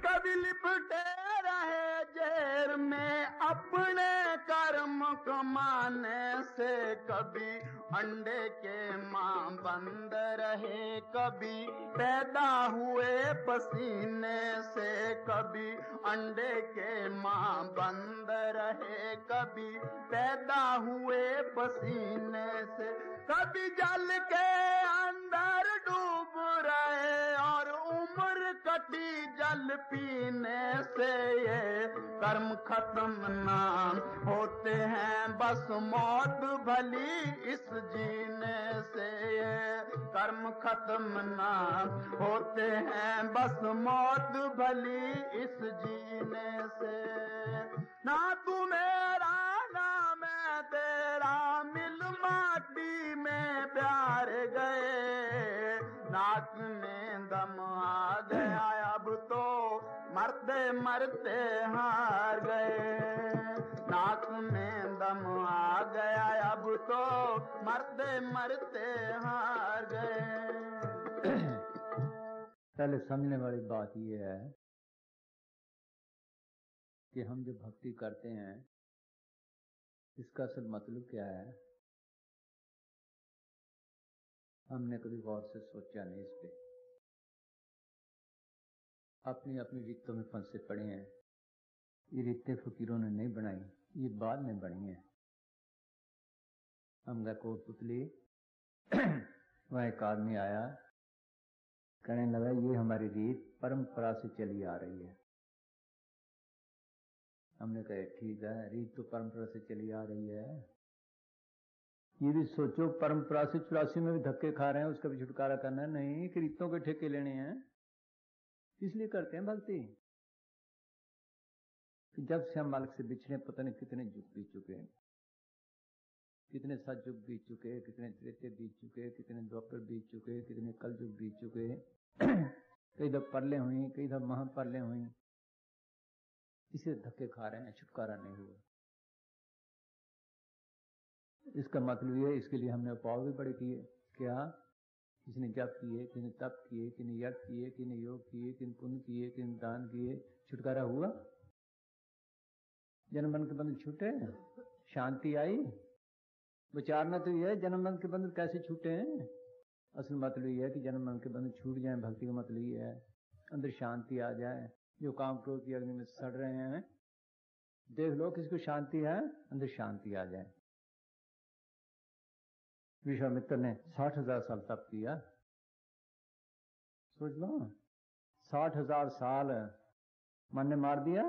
कभी लिपटे रहे जेर में अपने कर्म कमाने से, कभी अंडे के मां बंद रहे, कभी पैदा हुए पसीने से, कभी अंडे के मां बंद रहे, कभी पैदा हुए पसीने से, कभी जल के अंदर डूब रहे और उम्र कटी जल पीने से। ये कर्म खत्म ना होते हैं, बस मौत भली इस जीने से। ये कर्म खत्म ना होते हैं, बस मौत भली इस जीने से। ना तू मेरा ना मैं तेरा, मिल माटी में प्यार गए, नाक में दम आ गया अब तो मरते मरते हार गए, नाक में दम आ गया अब तो मरते मरते हार गए। पहले समझने वाली बात यह है कि हम जो भक्ति करते हैं इसका असल मतलब क्या है, हमने कभी गौर से सोचा नहीं इस पे। अपनी अपनी रीतों में फंसे पड़े हैं। ये रीतें फकीरों ने नहीं बनाई, ये बाद में बनी है। हम गए कोटपुतली, वह एक आदमी आया, कहने लगा ये हमारी रीत परंपरा से चली आ रही है। हमने कहा ठीक है, रीत तो परंपरा से चली आ रही है। ये भी सोचो परंपरा से 84 में भी धक्के खा रहे हैं, उसका भी छुटकारा करना है नहीं कि रीतों के ठेके लेने हैं। किस लिए करते हैं भक्ति? जब से हम मालिक से बिछड़े पता नहीं कितने युग बीत चुके हैं, कितने सतयुग बीत चुके, कितने त्रेते बीत चुके, कितने द्वापर बीत चुके, कितने कलयुग बीत चुके। कई दफा परले हुई, कई दफा महापरले हुई, इसे धक्के खा रहे हैं, छुटकारा नहीं हुआ। इसका मतलब ये, इसके लिए हमने उपाय भी बड़े किए। क्या? किसी ने जप किए, किसी ने तप किए, किसी ने यज्ञ किए, किसी ने योग किए, किसी ने पुण्य किए, किसी ने दान किए। छुटकारा हुआ? जन्म मरण के बंधन छूटे? शांति आई? विचारना तो यह है जन्म मरण के बंधन कैसे छूटे हैं। असल मतलब यह है कि जन्म मरण के बंधन छूट जाए। भक्ति का मतलब यह है अंदर शांति आ जाए। जो काम क्रोध की अग्नि में सड़ रहे हैं, देख लो किसको शांति है, अंदर शांति आ जाए। विश्वामित्र ने 60,000 साल तप किया, सोच लो 60,000 साल मन ने मार दिया।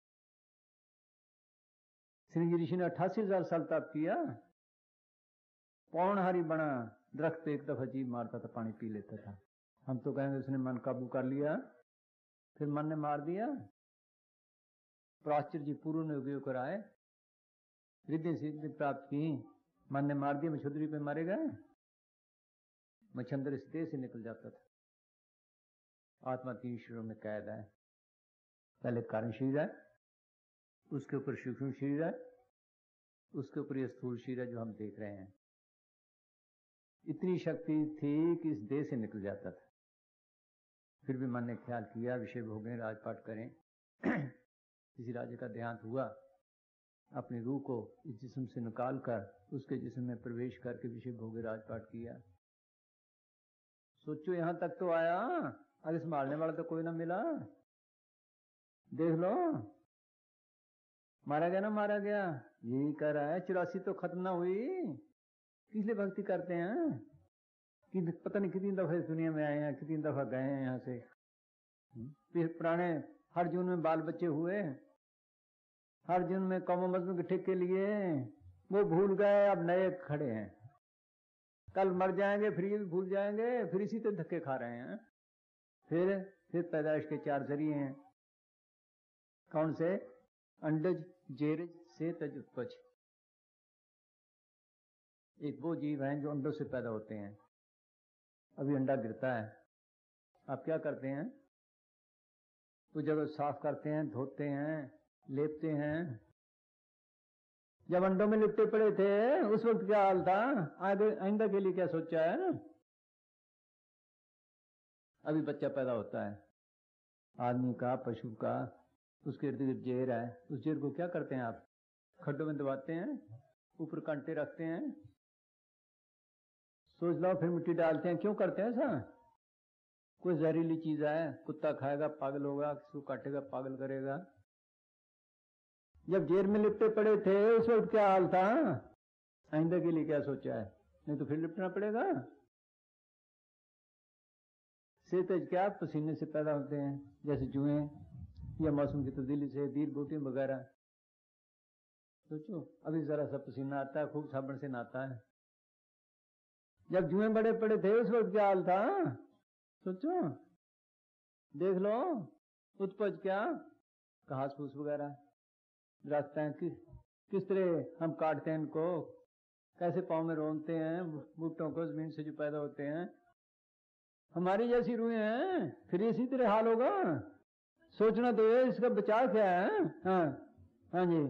श्री ऋषि ने 88,000 साल तप किया, पौर्णहारी बना, दरख्त एक दफा जीभ मारता था, पानी पी लेता था। हम तो कहेंगे उसने मन काबू कर लिया, फिर मन ने मार दिया। प्राच्य जी पूर्व ने उपयोग कराए, रिद्धि सिद्धि प्राप्त की, मन ने मार दिया, मछुदरी पे मारे गए। मच्छंदर इस देह से निकल जाता था। आत्मा 3 शरीरों में कैद है। पहले कारण शरीर है, उसके ऊपर सूक्ष्म शरीर है, उसके ऊपर यह स्थूल शरीर है जो हम देख रहे हैं। इतनी शक्ति थी कि इस देह से निकल जाता था। फिर भी मन ने ख्याल किया विषय भोगें, राजपाट करें। किसी राजा का देहांत हुआ, अपनी रूह को इस जिस्म से निकालकर उसके जिस्म में प्रवेश करके विषय भोगे, राजपाट किया। सोचो यहां तक तो आया, आगे संभालने वाला तो कोई ना मिला। देख लो मारा गया ना मारा गया, यही कह रहा है 84 तो खत्म ना हुई। किस लिए भक्ति करते हैं कि पता नहीं कितनी दफा इस दुनिया में आए हैं, कितनी दफा गए हैं यहां से। फिर पुराने हर जून में बाल बच्चे हुए, हर जून में कौम मजलूम के ठेके लिए, वो भूल गए, अब नए खड़े हैं। कल मर जाएंगे, फिर ये भी भूल जाएंगे, फिर इसी तरह धक्के खा रहे हैं। फिर पैदाइश के 4 जरिए हैं। कौन से? अंडज, जेरज से तज उत्पज। एक वो जीव हैं जो अंडों से पैदा होते हैं। अभी अंडा गिरता है, आप क्या करते हैं? तो जगह साफ करते हैं, धोते हैं, लेपते हैं। जब अंडों में लिपटे पड़े थे उस वक्त क्या हाल था? आइंदा के लिए क्या सोचा है? अभी बच्चा पैदा होता है, आदमी का, पशु का, उसके इर्द गिर्द जेर है, उस जेर को क्या करते हैं आप? खड्डों में दबाते हैं, ऊपर कांटे रखते हैं, सोच लो, फिर मिट्टी डालते हैं। क्यों करते हैं ऐसा? कोई जहरीली चीज है, कुत्ता खाएगा पागल होगा, किसी को काटेगा पागल करेगा। जब जेर में लिपटे पड़े थे उस वक्त क्या हाल था? आइंदा के लिए क्या सोचा है? नहीं तो फिर लिपटना पड़ेगा। सेहत क्या पसीने से पैदा होते हैं, जैसे जुएं या मौसम की तब्दीली से दीर बोटियां वगैरह। सोचो, अभी जरा सा पसीना आता है, खूब साबुन से नहाता है। जब जुएं बड़े पड़े थे उस वक्त क्या हाल था? सोचो, देख लो, उत्पज क्या, घास फूस वगैरह, दरख्तें किस तरह हम काटते हैं इनको, कैसे पाँव में रोनते हैं बूटों को जमीन से जो पैदा होते हैं। हमारी जैसी रूहें हैं, फिर इसी तरह हाल होगा। सोचना तो ये, इसका बचाव क्या है? हाँ हाँ जी।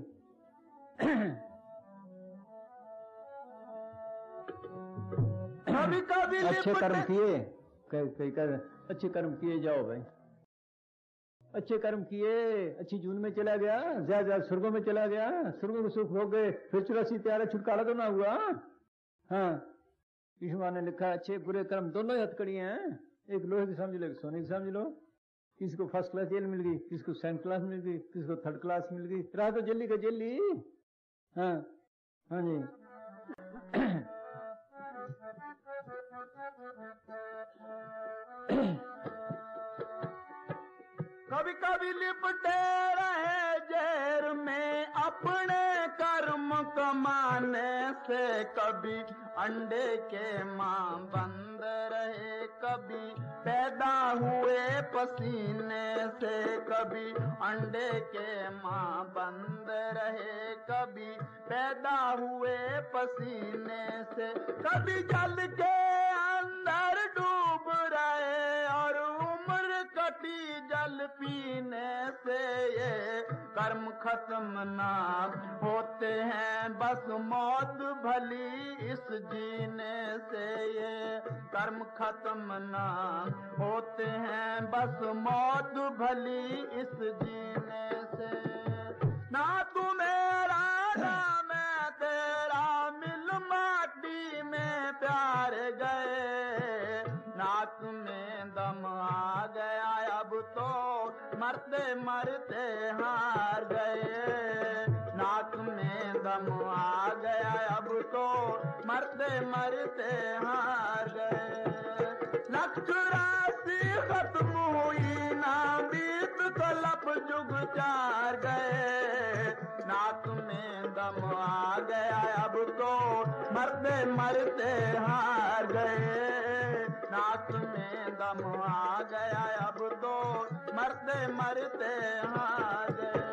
कभी कभी अच्छे कर्म किए, अच्छे कर्म किए जाओ भाई, अच्छे कर्म किए, अच्छी जून में चला गया, ज्यादा स्वर्गों में चला गया, स्वर्गों में सुख हो गए, फिर 84 प्यारा छुटकारा तो ना हुआ। हाँ, ईश्वर ने लिखा अच्छे बुरे कर्म दोनों ही हथकड़ी हैं। एक लोहे की समझ लो, एक सोने की समझ लो। किसी को फर्स्ट क्लास जेल मिल गई, किसी को सेकंड क्लास मिल गई, किसी को थर्ड क्लास मिल गई, रहा तो जेली का जेली। हाँ हाँ जी। कभी कभी लिपटे रहे जेर में अपने कर्म कमाने से, कभी अंडे के मां बंद रहे, कभी पैदा हुए पसीने से, कभी अंडे के मां बंद रहे, कभी पैदा हुए पसीने से, कभी जल के अंदर डूब रहे और उम्र कटी जल पीने से। ये कर्म खत्म ना होते हैं, बस मौत भली इस जीने से। ये कर्म खत्म ना होते हैं, बस मौत भली इस जीने से। ना तू मेरा ना मैं तेरा, मिल माटी में प्यार गए, नाक में दम आ गया अब तो मरते मरते हार गए, नाक में दम आ गया अब तो मरते मरते हार गए। 184 खत्म हुई ना बीत कलप जुग चार गए, नाक में दम आ गया अब तो मरते मरते हार गए, नाक में दम आ गया अब तो मरते मरते हार गए।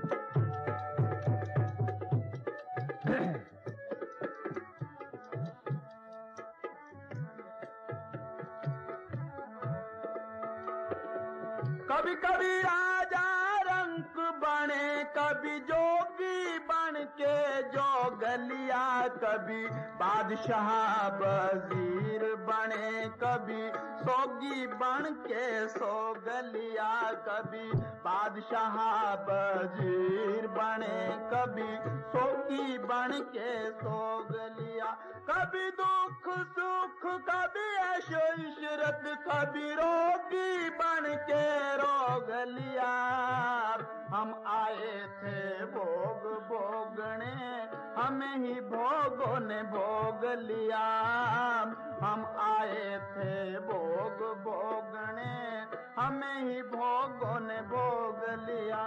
कभी कभी राजा रंक बने, कभी जोगी बन के जोगलिया, कभी बादशाह वजीर बने, कभी सोगी बन के सोगलिया, कभी बादशाह वजीर बने, कभी सोगी बन के सोगलिया, कभी दुख सुख, कभी ऐशो इशरत, कभी रोगी बन के रोग लिया। हम आए थे भोग भोगने, हमें ही भोगों ने भोग लिया, हम आए थे भोग भोगने, हमें ही भोगों ने भोग लिया।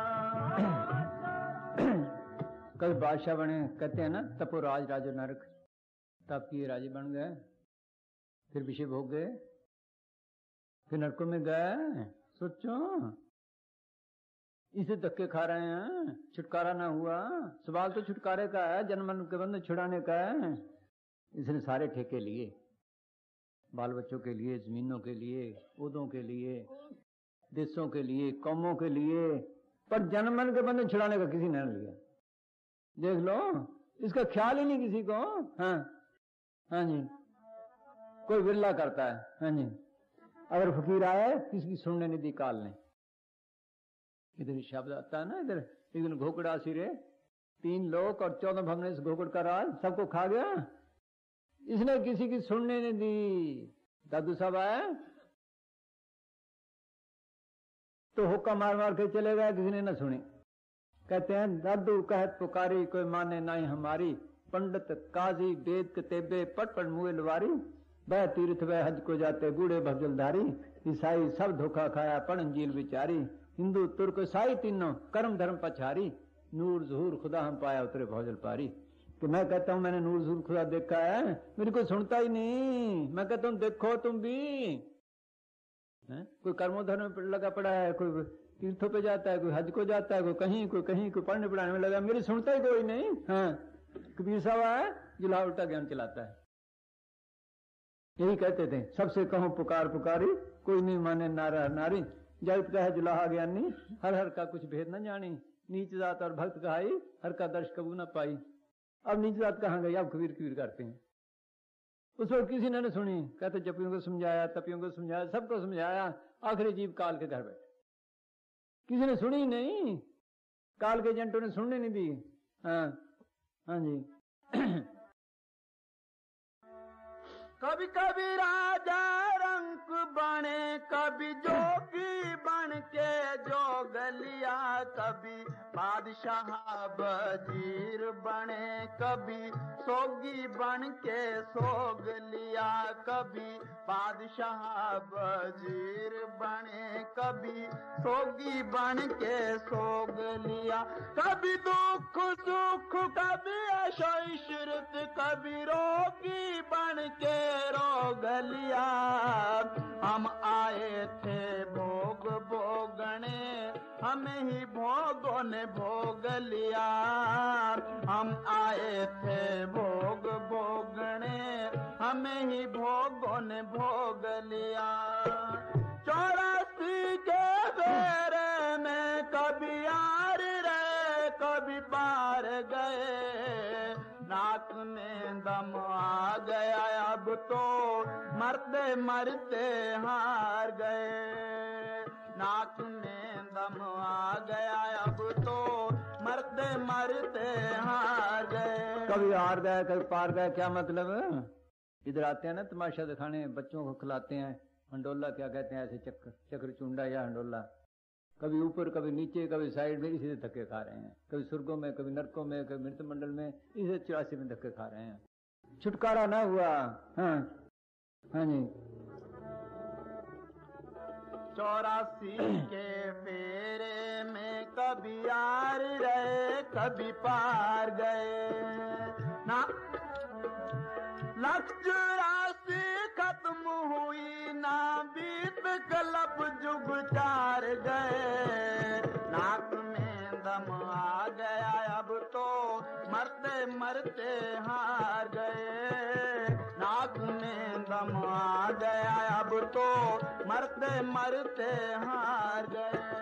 कभी बादशाह बने, कहते हैं ना तपो राज राजो नरक, तप किए राजे बन गए, फिर विषय भोग गए, फिर नरकों में गए। सोचो, इसे धक्के खा रहे हैं, छुटकारा ना हुआ। सवाल तो छुटकारे का है, जन्म के बंधन छुड़ाने का है। इसने सारे ठेके लिए, बाल बच्चों के लिए, जमीनों के लिए, ओहदों के लिए, देशों के लिए, कौमों के लिए, पर जन्म के बंधन छुड़ाने का किसी ने नहीं लिया। देख लो, इसका ख्याल ही नहीं किसी को। हाँ हाँ जी, कोई विरला करता है। हाँ जी, अगर फकीर आए किसी की सुनने नहीं दी काल ने, इधर शब्द आता है ना, इधर एक दिन घोकड़ा सिरे 3 लोक और 14 भवन इस घोकड़ का राज सबको खा गया। इसने किसी की सुनने नहीं दी। दादू साहब आए तो हुक्का मार मार के चले गए, किसी ने न सुनी। कहते हैं दादू कहत पुकारी कोई माने नहीं हमारी, पंडित काजी वेद कतेबे पट पट मुए लवारी, वह तीर्थ वह हज को जाते बूढ़े भजलधारी, ईसाई सब धोखा खाया पण अंजील बिचारी, हिंदू तुर्क ईसाई तीनों कर्म धर्म पछारी, नूर जहूर खुदा हम पाया उतरे भौजल पारी। कि मैं कहता हूं मैंने नूर जहूर खुदा देखा है, मेरी कोई सुनता ही नहीं। मैं कहता हूं देखो तुम भी कोई कर्मोधर्म में लगा पड़ा है, कोई तीर्थों पे जाता है, कोई हज को जाता है, कोई कहीं कोई पढ़ने पढ़ाने में लगा, मेरी सुनता ही कोई नहीं। हाँ कबीर साहब है जुला उल्टा ज्ञान चलाता है। यही कहते थे सबसे कहो पुकार पुकारी कोई नहीं माने नारा नारी, जगत का है जुलाहा ज्ञानी हर हर का कुछ भेद न जानी, नीच जात और भक्त कहाई हर का दर्श कबू न पाई। अब नीच जात कहाँ गई, अब कबीर कबीर करते हैं। उस वक्त किसी ने सुनी। कहते जपियों को समझाया, तपियों को समझाया, सबको समझाया, आखिरी जीव काल के घर बैठे। किसी ने सुनी नहीं, काल के एजेंटों ने सुनने नहीं दी। हाँ जी कभी कभी राजा रंक बने, कभी जोगी बन के जोगलिया, कभी बादशाह वजीर बने, कभी सोगी बन के सोग लिया, कभी बादशाह वजीर बने, कभी सोगी बन के सोग लिया, कभी दुख सुख कभी ऐशोइशरत, कभी रोगी बन के रोग लिया। हम आए थे भोग भोगने, हमें ही भोगों ने भोग लिया। हम आए थे भोग भोगने, हमें ही भोगों ने भोग लिया। 84 के फेरे में कभी यार रहे, कभी पार गए, नाक में दम आ गया, अब तो मरते मरते हार गए। नाक में दम आ गया, अब तो मरते मरते हार गए। कभी हार गए कभी पार गए, क्या मतलब? इधर आते हैं ना तमाशा दिखाने, बच्चों को खिलाते हैं हंडोला, क्या कहते हैं ऐसे चक्र चुंडा या हंडोला, कभी ऊपर कभी नीचे कभी साइड में, इसी से धक्के खा रहे हैं। कभी स्वर्गों में कभी नरकों में कभी मृत मंडल में, इसे 84 में धक्के खा रहे हैं। छुटकारा ना हुआ। हाँ हाँ जी 84 के फेरे में कभी यार रहे, कभी पार गए ना। 84 खत्म हुई ना, बीत कलब जुग चार गए। नाक में दम आ गया, अब तो मरते मरते हार गए। नाक में दम आ गया, अब तो मरते मरते हार गए।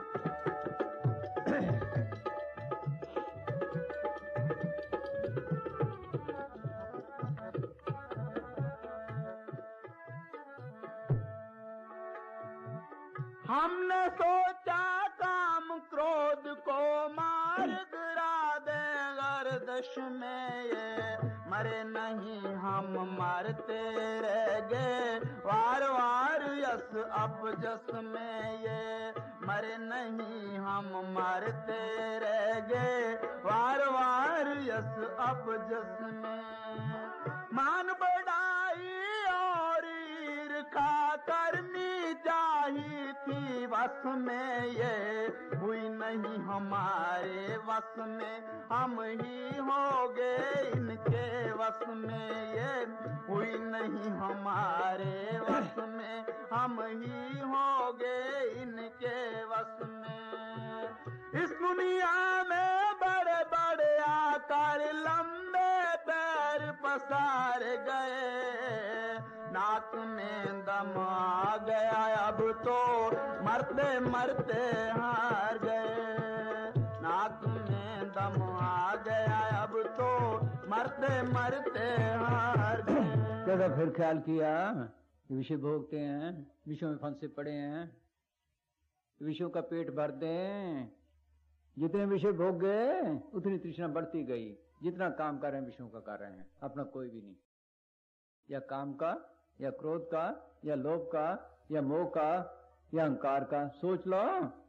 हमने सोचा काम क्रोध को मार गिरा दे गर्दश में, ये मरे नहीं हम मरते रह गए वार वार यस अपजस में। ये मरे नहीं हम मरते रह गए वार वार यस अपजस में। मान बढ़ाई और ईर्खा करनी चाहिए थी वस में, ये हुई नहीं हमारे वस में, हम ही हो गए इनके वस में। ये हुई नहीं हमारे वस में, हम ही हो गए इनके वस में। इस दुनिया में बड़े बड़े आकार लंबे पैर पसार गए। नाक में दम आ गया, अब तो मरते मरते हार गए। नाक में दम आ गया, अब तो मरते मरते हार गए। तो फिर ख्याल किया विषय भोगते हैं, विषयों में फंसे पड़े हैं, विषयों का पेट भर दें। जितने विषय भोग गए उतनी तृष्णा बढ़ती गई। जितना काम कर रहे हैं विषयों का कर रहे हैं, अपना कोई भी नहीं। या काम का, या क्रोध का, या लोभ का, या मोह का, या अहंकार का। सोच लो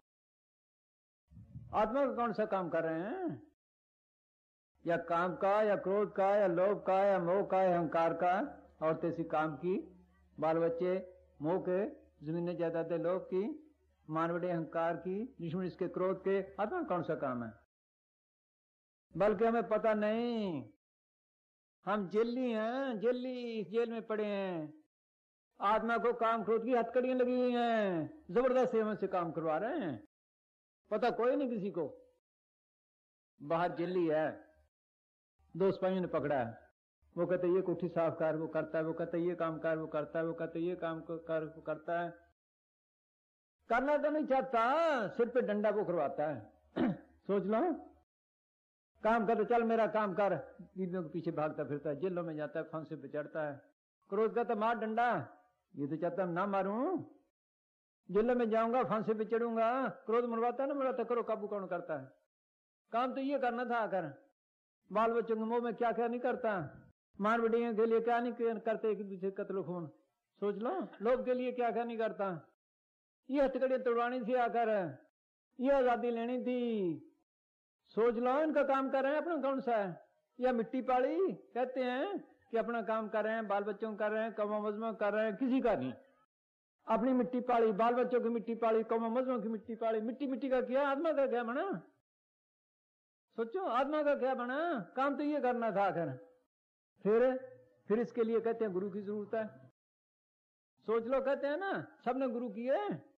आत्मा का कौन सा काम कर रहे हैं? या काम का, या क्रोध का, या लोभ का, या मोह का, या अहंकार का। और तेसी काम की, बाल बच्चे मोह के, जमीनें जायदादें लोभ की, मानवड़े अहंकार की, दुश्मन इसके क्रोध के। आत्मा कौन सा काम है? बल्कि हमें पता नहीं, हम जेली हैं, जेली जेल में पड़े हैं। आत्मा को काम क्रोध की हथकड़ियां लगी हुई हैं, जबरदस्ती हमसे काम करवा रहे हैं। पता कोई नहीं किसी को। बाहर जेली है, दो सिपाहियों ने पकड़ा है। वो कहते ये कोठी साफ कर, वो करता है। वो कहते ये काम कर, वो करता है। वो कहते ये काम कर, वो करता है। करना तो नहीं चाहता, सिर पे डंडा वो करवाता है। सोच लो, काम कर तो चल मेरा काम कर, बीवियों के पीछे भागता फिरता है, जेलों में जाता है, फांसी पे चढ़ता है। क्रोध का तो मार डंडा, ये तो चाहता ना मारूं, जेलों में जाऊंगा, फांसी पे चढ़ूंगा। क्रोध मरवाता ना मरवाता, करो काबू कौन करता है? काम तो ये करना था आकर। बाल बच्चों के मुंह में क्या क्या नहीं करता, मार बेटियों के लिए क्या नहीं करते, एक दूसरे कत्ल खून। सोच लो, लोभ के लिए क्या क्या नहीं करता। ये हथकड़ियां तोड़वानी थी आकर, ये आजादी लेनी थी। सोच लो, इनका काम कर रहे हैं, अपना कौन सा है? या मिट्टी पाड़ी कहते हैं कि अपना काम कर रहे हैं, बाल बच्चों कर रहे हैं, कमो मजमो कर रहे हैं, किसी का नहीं। अपनी मिट्टी पाड़ी, बाल बच्चों की मिट्टी पाड़ी, कमो मजमो की मिट्टी पाड़ी। मिट्टी मिट्टी का क्या, आत्मा का क्या बना? सोचो, आत्मा का क्या बना? काम तो ये करना था आखिर। फिर इसके लिए कहते हैं गुरु की जरूरत है। सोच लो, कहते हैं ना सबने गुरु किए।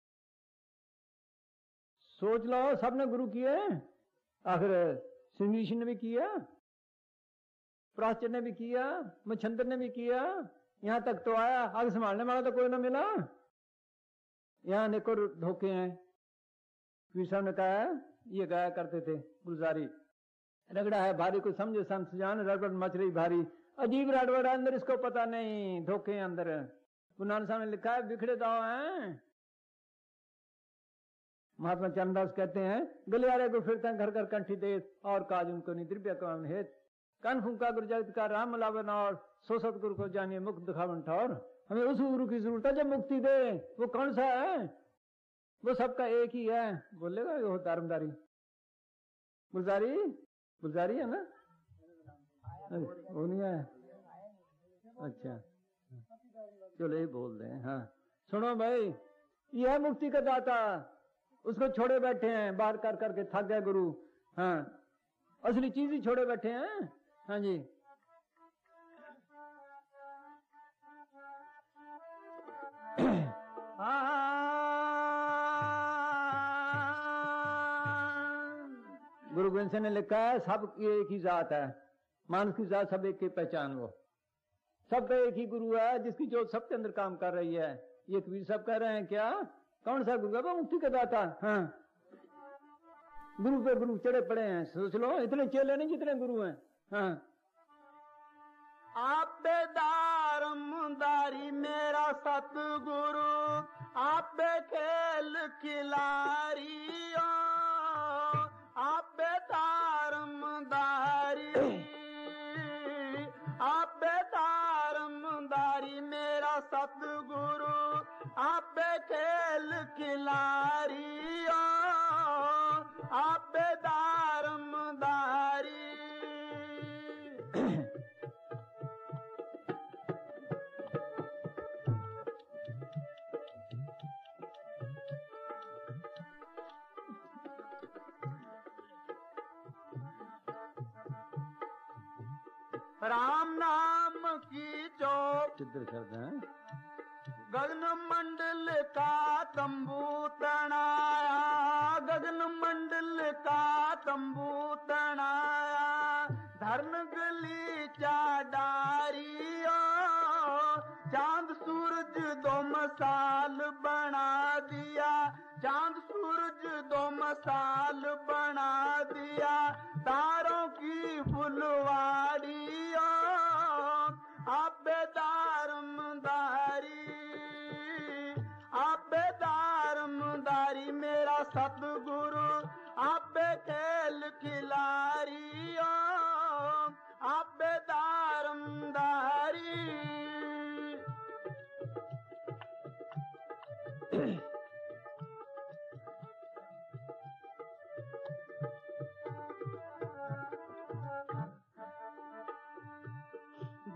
सोच लो, सबने गुरु किए। आखिर सिंह ने भी किया, प्राच्य ने भी किया, मच्छंदर ने भी किया, यहां तक तो आया। आगे संभालने वाला तो कोई ना मिला। यहां अनेकों धोखे हैं। पीर साहब ने कहा, ये गाया करते थे गुलजारी, रगड़ा है भारी को समझे संत जान, रगड़ मच रही भारी। अजीब रगड़ अंदर, इसको पता नहीं धोखे अंदर। गुरु नानक साहब ने लिखा है, बिखड़े दाव हैं। महात्मा चरणदास कहते हैं, गलियारे को फिरते हैं घर घर कंठी देश, और काज उनको नहीं द्रव्य कौन हेत। कन फूंका गुरु जगत का राम लावन, और सो सतगुरु को जानिए मुक्त दिखावन ठौर। हमें उस गुरु की जरूरत है जो मुक्ति दे। वो कौन सा है? वो सबका एक ही है। बोलेगा वो धर्मदारी गुलजारी, गुलजारी है ना? वो नहीं है? अच्छा चलो ये बोल रहे हैं। हाँ सुनो भाई, यह मुक्ति का दाता, उसको छोड़े बैठे हैं, बाहर कर करके थक गए गुरु। हाँ असली चीज ही छोड़े बैठे हैं। हाँ जी, गुरु गोविंद सिंह ने लिखा है, सब एक ही जात है, मानस की जात सब एक की पहचान। वो सब एक ही गुरु है जिसकी जोत सबके अंदर काम कर रही है। ये कबीर सब कह रहे हैं क्या? कौन सा गुरु है? वो मुक्ति का दाता। हाँ गुरु पे गुरु चढ़े पड़े हैं। सोच लो, इतने चेले नहीं जितने गुरु हैं। हाँ आप बेदार मुंदारी मेरा सतगुरु, आप खेल खिलारी, आप बेदार मुंदारी, आप बेदार मुंदारी मेरा सतगुरु, आप खेल खिलारी, आप बेदार मुंदारी। राम नाम की चौक चित्र शब्द है। गगन मंडल का तंबू तनाया, गगन मंडल का तंबू तनाया, धर्म गली चाडारियो, चांद सूरज दो मसाल बना दिया, चांद सूरज दो मसाल बना दिया, तारों की फुलवाड़ियों, आप बेदार मुंदारी, आप बेदार मुंदारी मेरा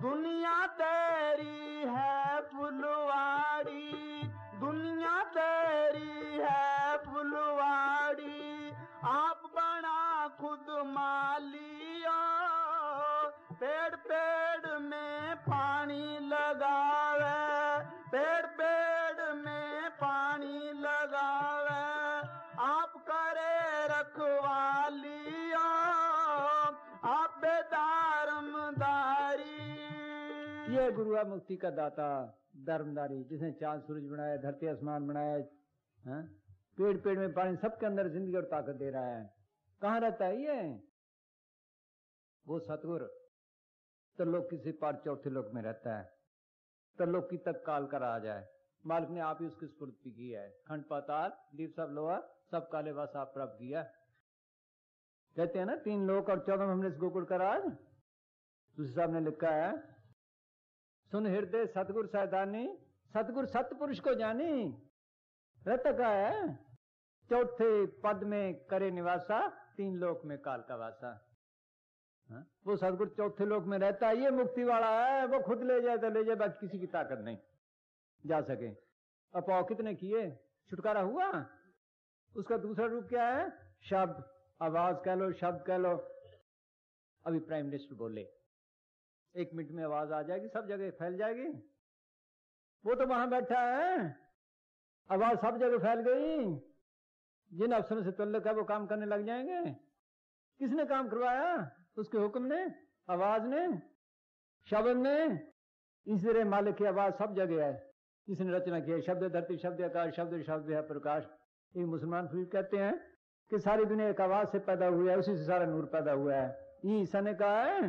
दुनिया तेरी है फुलवाड़ी, दुनिया तेरी है फुलवाड़ी, आप बना खुद मालिया, पेड़ पेड़ में पानी लगावे, पेड़ पेड़ में पानी लगावे, आप करे रखवालिया, आप बेदारमदारी। ये गुरु है मुक्ति का दाता, धर्मदारी, जिसने चांद सूरज बनाया, धरती आसमान बनाया, पेड़ पेड़ में पानी, सबके अंदर जिंदगी और ताकत दे रहा है। कहाँ रहता है ये? वो सतगुरु त्रिलोकी से पार चौथे लोक में रहता है। त्रिलोकी तक काल का राज है, मालिक ने आप ही उसकी स्फूर्ति की है। खंड पाताल दीप सब लोहा सब काले वास आप प्राप्त किया। कहते हैं ना 3 लोक और 14 हमने इस गोकुल का राज। तुलसी साहब ने लिखा है, सुन हृदय सतगुरु सैदानी, सतगुरु सतपुरुष को जानी, रहता का है चौथे पद में करे निवासा, 3 लोक में काल का वासा। वो सतगुरु चौथे लोक में रहता है, ये मुक्ति वाला है। वो खुद ले जाए तो ले जाए, बाकी किसी की ताकत नहीं जा सके। अपाव कितने किए, छुटकारा हुआ। उसका दूसरा रूप क्या है? शब्द, आवाज कह लो, शब्द कह लो। अभी प्राइम मिनिस्टर बोले, 1 मिनट में आवाज आ जाएगी, सब जगह फैल जाएगी। वो तो वहां बैठा है, आवाज सब जगह फैल गई। जिन अफसरों से तल्लुक है वो काम करने लग जाएंगे। किसने काम करवाया? उसके हुक्म ने, आवाज ने, शब्द ने। इस तरह मालिक की आवाज सब जगह है, जिसने रचना की है। शब्द धरती, शब्द आकाश, शब्द शब्द है प्रकाश। एक मुसलमान फिर कहते हैं कि सारी दुनिया एक आवाज से पैदा हुई है, उसी से सारा नूर पैदा हुआ है। ये ईसा ने कहा है।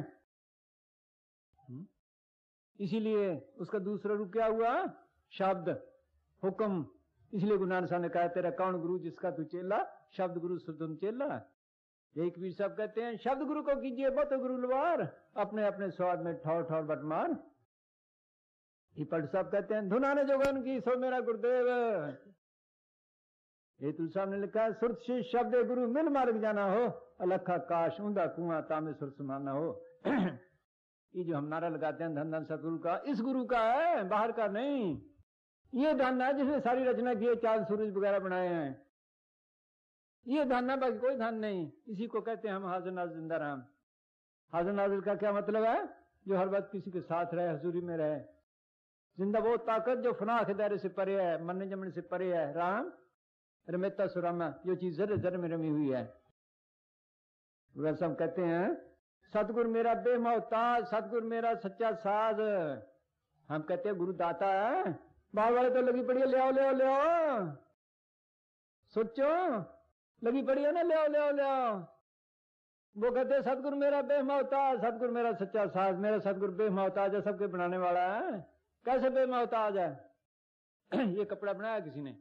इसीलिए उसका दूसरा रूप क्या हुआ? शब्द, हुक्म। इसलिए गुरु नानक साहब ने कहा, तेरा कौन गुरु जिसका तू चेला, शब्द गुरु सुतम चेला। यही कबीर साहब कहते हैं, शब्द गुरु को कीजिए बत गुरु लवार, अपने अपने स्वाद में ठौर ठौर बटमार। पट साहब कहते हैं, धुनाने जोगन की सो मेरा गुरुदेव। ये तुलसी साहब ने लिखा है, सुरत से शब्द गुरु मिल मार्ग जाना हो, अलखा काश ऊंधा कुआं तामे सुर समाना हो। ये जो हम नारा लगाते हैं धन धन सतगुरु का, इस गुरु का है, बाहर का नहीं। ये धन है जिसने सारी रचना की है, चांद सूरज वगैरह बनाए हैं। ये धन है, बाकी कोई धन नहीं। इसी को कहते हैं हम हाजिर नाजिर जिंदा राम। हाजिर नाजिर का क्या मतलब है? जो हर वक्त किसी के साथ रहे, हजूरी में रहे। जिंदा वो ताकत जो फना के दायरे से परे है, मरने जमने से परे है। राम रमेता सुरामा, जो चीज जरे जरे में रमी हुई है। वैसे हम कहते हैं, सतगुरु मेरा बेमोहताज, सतगुरु मेरा सच्चा साज। हम कहते हैं गुरु दाता है, बाहर वाले तो लगी पड़ी है, ले आओ ले आओ ले आओ। सोचो, लगी पड़ी है ना, ले आओ ले आओ ले आओ। वो कहते हैं सतगुरु मेरा बेमोहताज, सतगुरु मेरा सच्चा साज। मेरा सतगुरु बेमोहताज है, सबके बनाने वाला है। कैसे बेमोहताज है? ये कपड़ा बनाया किसी ने,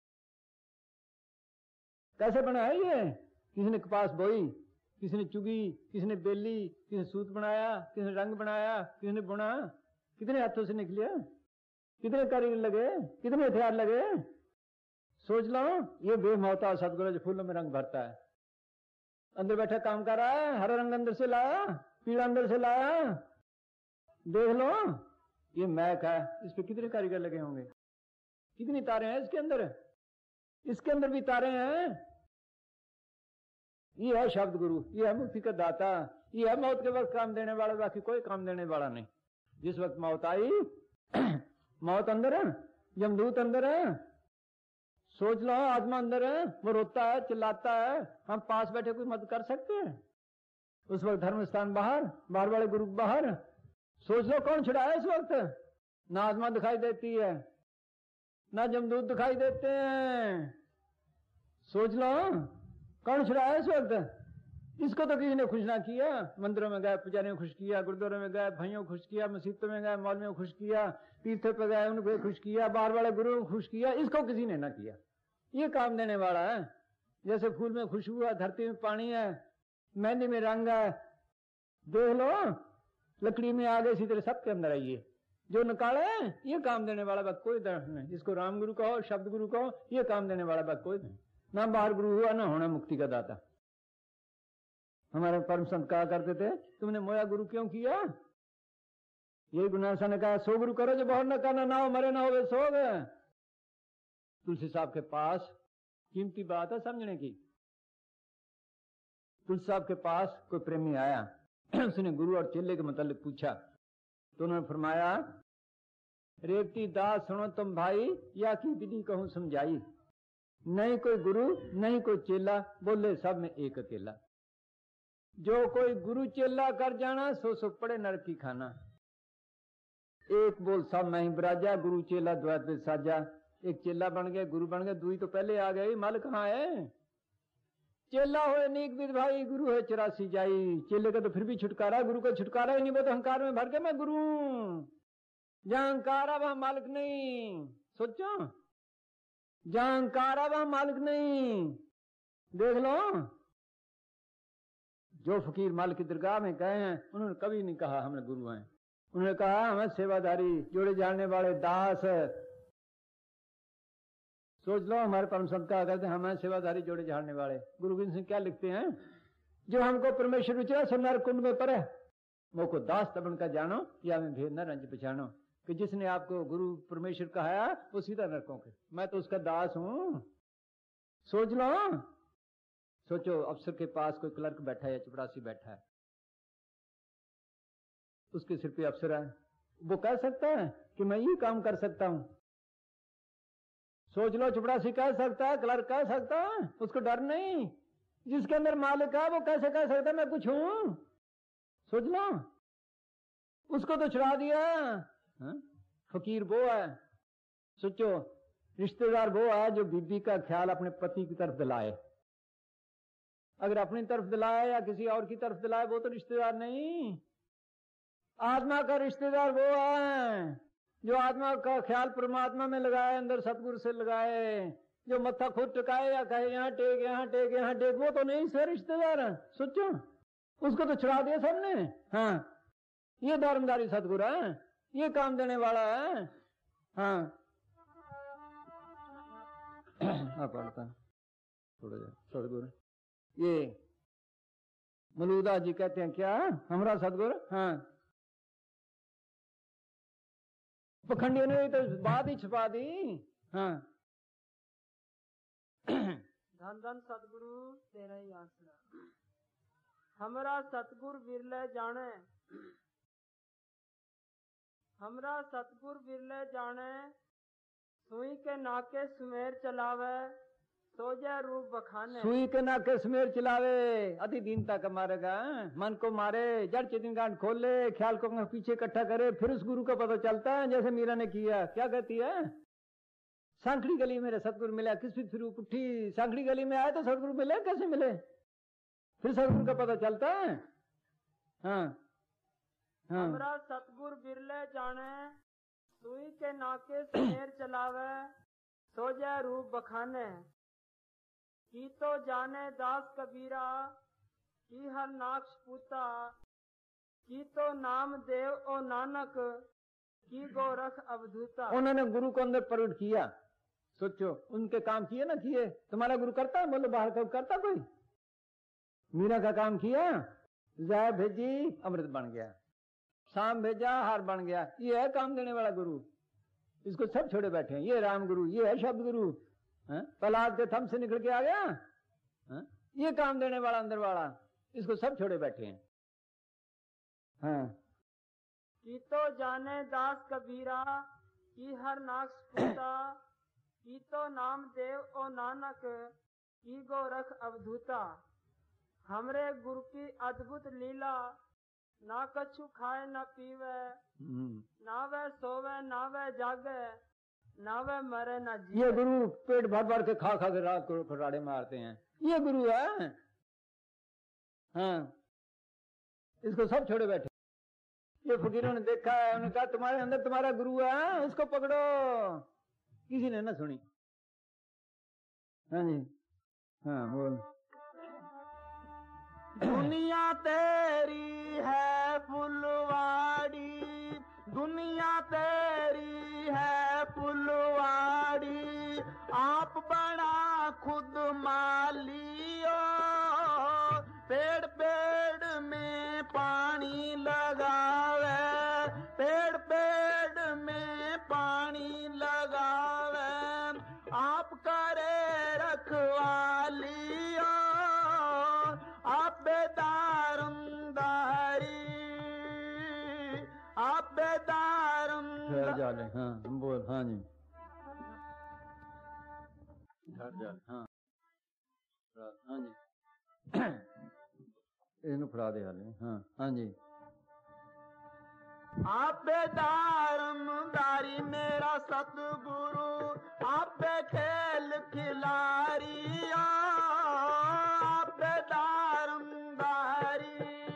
कैसे बनाया? ये किसी ने कपास बोई, किसी ने चुगी, किसी ने बेली, किसी ने सूत बनाया, किसी ने रंग बनाया, किसी ने बुना। कितने हाथों से निकले, कितने कारीगर लगे, कितने हथियार लगे। सोच लो, ये बेमोहताज सतगुरु जो फूलों में रंग भरता है, अंदर बैठा काम कर रहा है। हरा रंग अंदर से लाया, पीला अंदर से लाया। देख लो, ये मैक है, इस पे कितने कारीगर लगे होंगे, कितनी तारे हैं इसके अंदर। इसके अंदर भी तारे हैं। ये है शब्द गुरु, ये है मुक्ति का दाता, ये है मौत के वक्त काम देने वाला, बाकी कोई काम देने वाला नहीं। जिस वक्त मौत आई, मौत अंदर है, यमदूत अंदर है। सोच लो, आत्मा अंदर है, वो रोता है, चिल्लाता है। हम पास बैठे कोई मदद कर सकते हैं? उस वक्त धर्म स्थान बाहर, बाहर वाले गुरु बाहर। सोच लो कौन छुड़ाया इस वक्त? ना आत्मा दिखाई देती है, ना जमदूत दिखाई देते हैं। सोच लो कौन छुड़ाया इस वक्त? इसको तो किसी ने खुश ना किया। मंदिरों में गए, पुजारियों को खुश किया, गुरुद्वारों में गए, भाइयों को खुश किया, मस्जिदों में गए, मौलवियों को खुश किया, तीर्थों पर गए, उनको खुश किया, बाहर वाले गुरुओं को खुश किया। इसको किसी ने ना किया। ये काम देने वाला है। जैसे फूल में खुशबू है, धरती में पानी है, मेहंदी में रंग है। देख लो, लकड़ी में आगे, इसी तरह सबके अंदर आइए। जो निकाले, ये काम देने वाला बात कोई दर्शन नहीं। इसको राम गुरु कहो, शब्द गुरु कहो, ये काम देने वाला बात कोई नहीं। ना बाहर गुरु हुआ, ना होना मुक्ति का दाता। हमारे परम संत कहा करते थे, तुमने मोया गुरु क्यों किया? यही गुरु नानक साहब ने कहा, सो गुरु करो जो बहुत न करना, ना हो मरे ना हो वे सोग। तुलसी साहब के पास कीमती बात है समझने की। तुलसी साहब के पास कोई प्रेमी आया, उसने गुरु और चेले के मतलब पूछा, तो उन्होंने फरमाया, रेवती दास सुनो तुम भाई, या की विधि कहूं समझाई, नहीं कोई गुरु नहीं कोई चेला, बोले सब में एक अकेला। जो कोई गुरु चेला कर जाना, सो पड़े नरक की खाना। एक बोल सब मैं ही बराजा, गुरु चेला द्वैत में साजा। एक चेला बन गया, गुरु बन गया, दुई तो पहले आ गई, मल कहाँ है। चेला हो नीक विद भाई, गुरु है 84 जाई। चेले का तो फिर भी छुटकारा, गुरु का छुटकारा ही नहीं। वो तो अहंकार में भर के मैं गुरु हूं, जहां अहंकार वहां मालिक नहीं। सोचो, जहां अहंकार वहां मालिक नहीं। देख लो, जो फकीर मालिक की दरगाह में गए हैं, उन्होंने कभी नहीं कहा हमने गुरु हैं। उन्होंने कहा हमें सेवादारी, जोड़े जाने वाले दास। सोच लो, हमारे परम संत कहा करते हमें सेवादारी जोड़े झाड़ने वाले। गुरु गोविंद सिंह क्या लिखते हैं, जो हमको परमेश्वर रुचि सब नर कुंड में पड़े, वो को दास तबन का जानो, या में भेद न रंज पहचानो। कि जिसने आपको गुरु परमेश्वर कहा वो सीधा नरकों के, मैं तो उसका दास हूं। सोच लो, सोचो, अफसर के पास कोई क्लर्क बैठा है या चपरासी बैठा है, उसके सिर पे अफसर है, वो कह सकता है कि मैं ये काम कर सकता हूं। सोच लो, चपरासी कह सकता है, क्लर्क कह सकता है, उसको डर नहीं। जिसके अंदर मालिक है वो कैसे कह सकता है मैं कुछ हूं। सोच लो, उसको तो छुड़ा दिया। फकीर वो है, सोचो, रिश्तेदार वो है जो बीबी का ख्याल अपने पति की तरफ दिलाए। अगर अपनी तरफ दिलाए या किसी और की तरफ दिलाए, वो तो रिश्तेदार नहीं। आत्मा का रिश्तेदार वो है जो आत्मा का ख्याल परमात्मा में लगाए, अंदर सतगुरु से लगाए। जो मत्था खुद टिकाए या कहे यहाँ टेक यहाँ टेक यहाँ टेक, वो तो नहीं से रिश्तेदार है। सोचो, उसको तो छुड़ा दिया सबने। हाँ, ये धर्मदारी सतगुरु है, ये काम देने वाला है। हाँ, पढ़ता थोड़ा सतगुरु, ये मलूदा जी कहते हैं क्या हमारा सतगुरु। हाँ, पखंडियों ने तो बात ही छुपा दी। हाँ, धन धन सतगुरु तेरा ही आसरा, हमरा सतगुरु बिरले जाने, हमरा सतगुरु बिरले जाने। सुई के नाके सुमेर चलावे, सोजा रूप बखाने। सुई के नाके सुमेर चलावे, अति दीनता का मारेगा, मन को मारे, जड़ चेतन गांठ खोले, ख्याल को पीछे इकट्ठा करे, फिर उस गुरु का पता चलता है। जैसे मीरा ने किया, क्या कहती है, सांखड़ी गली मेरे सतगुरु मिला, किस फिर उठी। सांखड़ी गली में आए तो सतगुरु मिले, कैसे मिले, फिर सतगुरु का पता चलता है। हाँ, हाँ, हमरा सतगुरु बिरले जाने, सुई के नाके सुमेर चलावे, सोजा रूप बखाने। की तो जाने दास कबीरा, की हर नाक्ष पूता, की तो नाम देव ओ नानक, की गोरख अवधूता। उन्होंने गुरु को अंदर प्रकट किया। सोचो, उनके काम किए ना किए। तुम्हारा गुरु करता है, बोलो बाहर का करता कोई। मीरा का काम किया, जय भेजी अमृत बन गया, शाम भेजा हार बन गया। ये है काम देने वाला गुरु। इसको सब छोड़े बैठे हैं। ये राम गुरु, ये है शब्द गुरु। प्रहलाद के थम से निकल के आ गया। ये काम देने वाला अंदर वाला, इसको सब छोड़े बैठे हैं। हाँ, की तो जाने दास कबीरा, की हर नाक्ष पूता, की तो नाम देव ओ नानक, की गोरख अवधूता। हमरे गुरु की अद्भुत लीला, ना कछु खाए न पीवे, ना वह सोवे ना वह जागे, ना वह मरे न जीवे। ये गुरु पेट भर भर के खा खा के रात को खराड़े मारते हैं, ये गुरु है। हाँ, इसको सब छोड़े बैठे। ये फकीरों ने देखा है, उन्होंने कहा तुम्हारे अंदर तुम्हारा गुरु है, उसको पकड़ो। किसी ने ना सुनी। हाँ जी, हाँ बोल। दुनिया तेरी है फुलवाड़ी, दुनिया तेरी है फुलवाड़ी, आप बड़ा खुद मालियो, पेड़ पेड़ में पानी लगावे, पेड़ जाले, हाँ बोल, हाँ जी घर जाले, हाँ हाँ जी ਇਹਨੂੰ ਫੜਾ ਦੇ ਹਾਲੇ, ਹਾਂ ਹਾਂਜੀ। आपे दारमदारी मेरा सतगुरु, आपे खेल खिलारी, आपे दारमदारी।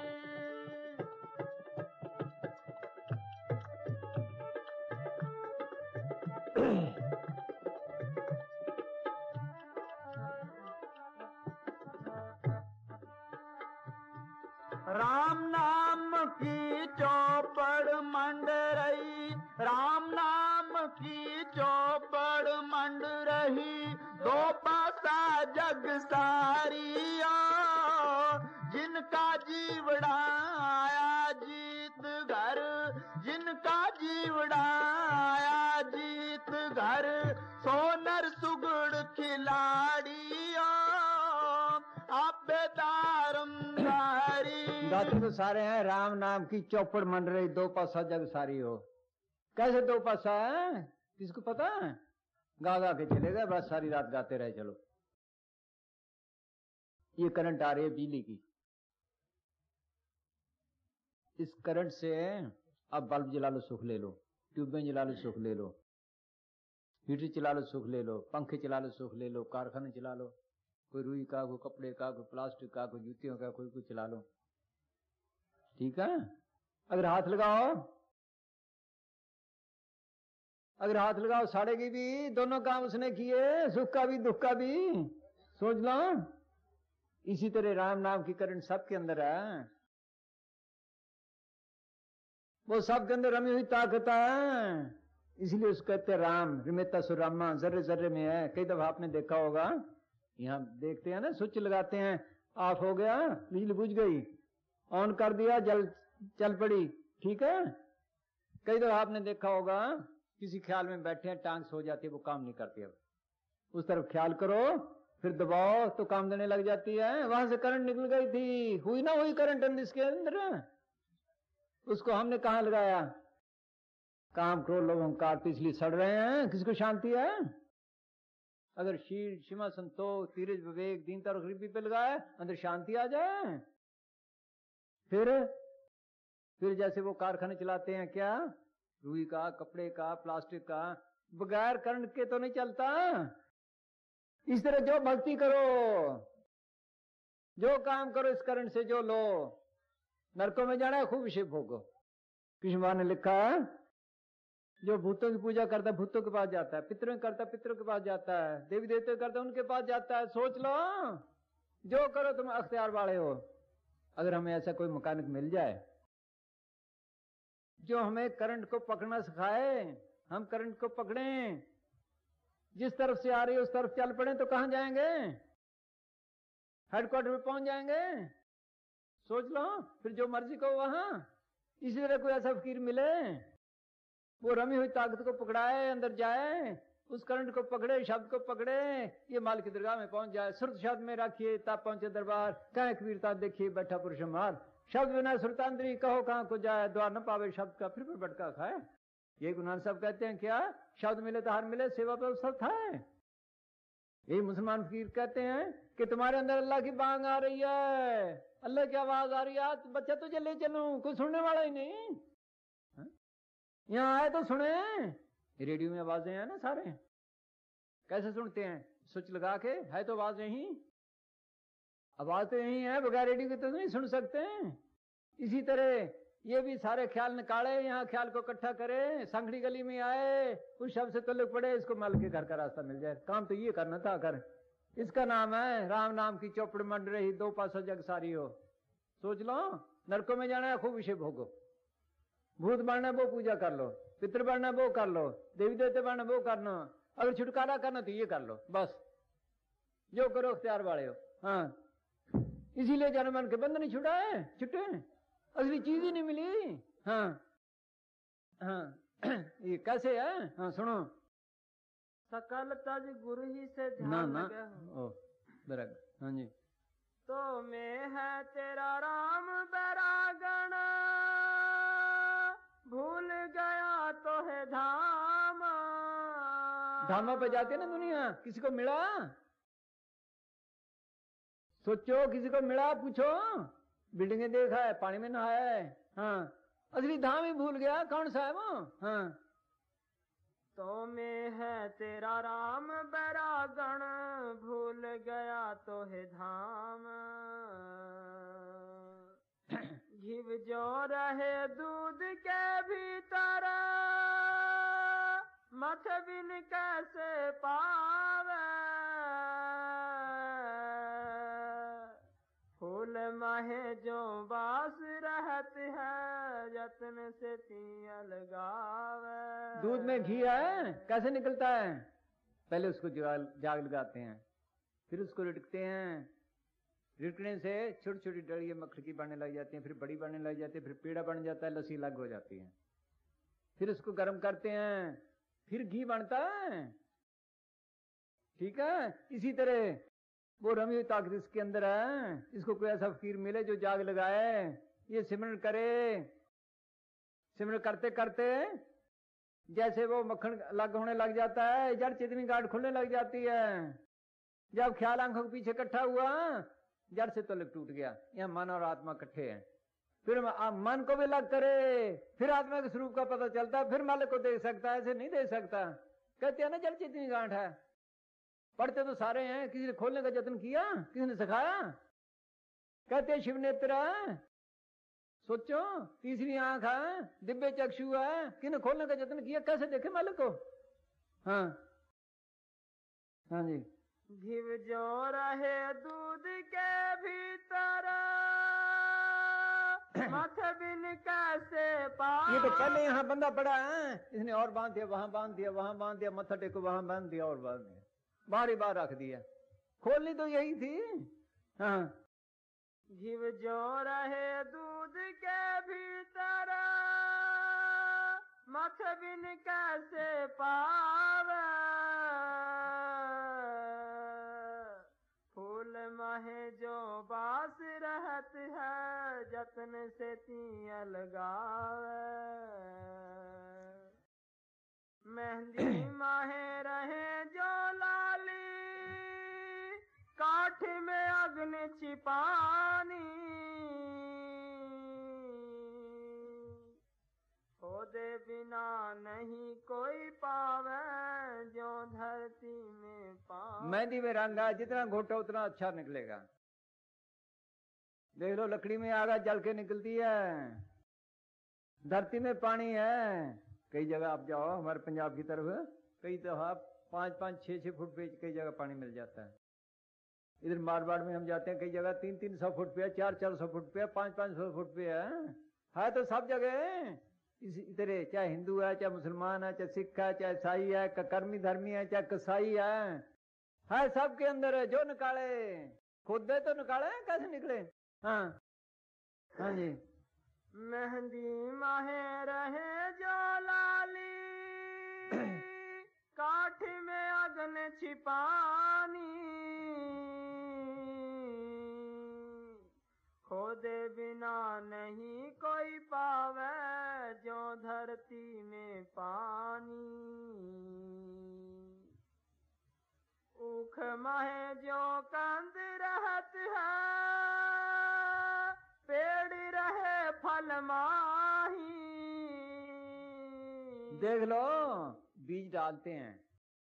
राम नाम की चौपड़ मंड रही, राम नाम की चौपड़ मंड रही, दो पासा जग सारिया, जिनका जीवड़ा आया जीत घर, जिनका जीवड़ा आया जीत घर, सोनर सुगड़ खिलाड़िया, आप दारमदारी। गाते तो सारे हैं, राम नाम की चौपड़ मंड रही, दो पासा जग सारी हो। कैसे दो पासा है, किसको पता है? गा गा के चले गए, बस सारी रात गाते रहे। चलो ये करंट आ रही है बिजली की, इस करंट से अब बल्ब जला लो सुख ले लो, ट्यूबें जला लो सुख ले लो, हीटर चला लो सुख ले लो, पंखे चला लो सुख ले लो, कारखाने चला लो, कोई रुई का, कोई कपड़े का, कोई प्लास्टिक का, कोई जूतियों का, कोई कुछ चला लो, ठीक है। अगर हाथ लगाओ, अगर हाथ लगाओ साड़ेगी भी, दोनों काम उसने किए, सुख का भी दुख का भी, सोच लो। इसी तरह राम नाम की करंट सबके अंदर है, वो सबके अंदर रमी हुई ताकत है, इसलिए उसको कहते राम, रिमेता सुरामा, जर्रे जर्रे में है। कई दफा आपने देखा होगा, यहाँ देखते हैं ना, स्विच लगाते हैं, ऑफ हो गया, बिजली बुझ गई, ऑन कर दिया, जल चल पड़ी, ठीक है। कई दफा आपने देखा होगा, किसी ख्याल में बैठे हैं, टांग सो जाती है, वो काम नहीं करती, अब उस तरफ ख्याल करो, फिर दबाओ तो काम देने लग जाती है। वहां से करंट निकल गई थी, हुई ना हुई करंट इसके अंदर, उसको हमने कहां लगाया? काम क्रोध लोभ अहंकार, तो इसलिए सड़ रहे हैं। किसको शांति है? अगर शील क्षमा संतोष धीरज विवेक दीनता और गरीबी पे लगाए, अंदर शांति आ जाए। फिर जैसे वो कारखाने चलाते हैं, क्या रुई का, कपड़े का, प्लास्टिक का, बगैर करंट के तो नहीं चलता। इस तरह जो भक्ति करो, जो काम करो, इस करंट से जो लो, नरकों में जाना है खूब विषय भोगो। कृष्ण ने लिखा है, जो भूतों की पूजा करता है भूतों के पास जाता है, पितरों की करता है पितरों के पास जाता है, देवी देवते करता है उनके पास जाता है। सोच लो, जो करो तुम अख्तियार वाले हो। अगर हमें ऐसा कोई मैकेनिक मिल जाए जो हमें करंट को पकड़ना सिखाए, हम करंट को पकड़ें, जिस तरफ से आ रही है उस तरफ चल पड़े, तो कहां जाएंगे? हेडक्वार्टर में पहुंच जाएंगे। सोच लो, फिर जो मर्जी को वहां। इसी तरह कोई ऐसा फकीर मिले, वो रमी हुई ताकत को पकड़ाए, अंदर जाए, उस करंट को पकड़े, शब्द को पकड़े, ये माल की दरगाह में पहुंच जाए। सुरत शब्द में रखिए, तब पहुंचे दरबार, कहें कबीरता देखिए बैठा पुरुष मार, शब्द बिना सुरतांद्री कहो कहां को जाए, द्वार न पावे शब्द का फिर भटका खाए। ये गुरु नानक साहब कहते हैं, क्या शब्द मिले तो हार मिले, सेवा पर अवसर था। यही मुसलमान फकीर कहते हैं कि तुम्हारे अंदर अल्लाह की बांग आ रही है, अल्लाह की आवाज आ रही है, बच्चा तुझे ले चलूं, कोई सुनने वाला ही नहीं। यहाँ आए तो सुने, रेडियो में आवाजें हैं ना सारे, कैसे सुनते हैं? स्विच लगा के, है तो आवाज यही, आवाज तो यही है, बगैर रेडियो के तो नहीं सुन सकते। इसी तरह ये भी सारे ख्याल निकाले, यहाँ ख्याल को इकट्ठा करे, संखड़ी गली में आए, उस शब्द से तल्लुक पड़े, इसको मल के घर का रास्ता मिल जाए। काम तो ये करना था, कर। इसका नाम है राम नाम की चौपड़ मंड रही, दो पासा जग सारी हो। सोच लो, नरकों में जाना है खूब विषय भोगो, भूत बनना वो पूजा कर लो, पितृ बनना वो कर लो, देवी देवते बनना वो करना, अगर छुटकारा करना तो ये कर लो, बस जो करो अख्तियार वाले हो। हाँ, इसीलिए जन्म मन के बंधन छुटाए, छुटे, असली चीज ही नहीं मिली। हाँ हाँ, ये कैसे है? हाँ सुनो, सकल तज गुरु ही से ना ध्यान ना, लगे हो। ओ बराबर, हाँ जी। तो मैं है तेरा राम बैरागण, भूल गया तो है धाम। धामों पे जाते ना दुनिया, किसी को मिला? सोचो, किसी को मिला? पूछो। बिल्डिंगें देखा है, पानी में नहाया है, हाँ, असली धाम ही भूल गया कौन सा है वो। हाँ, तो में है तेरा राम बैरागण, भूल गया तो है धाम। घिव जो रहे दूध के भीतर, मथ बिन कैसे पावे। फूल महे जो बास रहत है, यत्न से तिया लगावे। दूध में घी है, कैसे निकलता है? पहले उसको जाग लगाते हैं, फिर उसको रिटकते हैं। रिटकने से छोटी छोटी डलियां मक्खी की बनने लग जाती हैं, फिर बड़ी बनने लग जाती है, फिर पेड़ा बन जाता है, लस्सी अलग हो जाती है। फिर उसको गर्म करते हैं, फिर घी बनता है। ठीक है, इसी तरह वो रमी हुई ताकत इसके अंदर है। इसको कोई ऐसा फकीर मिले जो जाग लगाए, ये सिमरन करे। सिमरन करते करते जैसे वो मक्खन अलग होने लग जाता है, जड़ चेतनी गांठ खुलने लग जाती है। जब ख्याल आंखों के पीछे इकट्ठा हुआ, जड़ से तलक टूट गया। यहाँ मन और आत्मा इकट्ठे हैं। फिर मन को भी अलग करे, फिर आत्मा के स्वरूप का पता चलता है, फिर मालिक को देख सकता है, ऐसे नहीं देख सकता। कहते हैं ना जड़ चेतनी गांठ है। पढ़ते तो सारे हैं, किसी ने खोलने का यत्न किया? किसी ने सिखाया? कहते हैं शिव नेत्र है, सोचो, तीसरी आंख है, दिव्य चक्षु है, किसने खोलने का यत्न किया? कैसे देखे मालिक को? हाँ, हाँ जी। घिव जो रहे दूध के भीतर, मथ बिन कैसे पावे। ये तो पहले यहाँ बंदा पड़ा है, इसने और बांध दिया, वहां बांध दिया, वहां बांध दिया, मत्था टेको वहां बांध दिया और बांध दिया, बाहर ही बाहर रख दिया। खोलनी तो यही थी। हाँ, घिव जो रहे दूध के भीतर, मथ बिन कैसे पावे। फूल महे जो बास रहत है, जतन से तिया लगावे। मेहंदी माहे रहे जो लाली, काठ में अग्नि छिपानी। खोदे बिना नहीं कोई पावे, जो धरती में पावे। मेहंदी में रंगा, जितना घोटो उतना अच्छा निकलेगा। देख लो, लकड़ी में आग जल के निकलती है, धरती में पानी है। कई जगह आप जाओ हमारे पंजाब की तरफ, कई दफा 5-5, 6-6 फुट पे कई जगह पानी मिल जाता है। इधर मारवाड़ में हम जाते हैं, कई जगह 300-300 फुट पे है, 400-400 फुट पे है, 500-500 फुट पे है तो सब जगह इसी तरह, चाहे हिंदू है, चाहे मुसलमान है, चाहे सिख है, चाहे ईसाई है, कर्मी धर्मी है, चाहे कसाई है सबके अंदर है। जो निकाले, खुद दे तो निकाले, कैसे निकले? हाँ, हाँ जी। मेहंदी माहे रहे जो लाली, काठ में अग्नि छिपानी। खोदे बिना नहीं कोई पावे, जो धरती में पानी। ऊख महे जो कंद रहत है, पेड़ रहे फल माही। देख लो, बीज डालते हैं,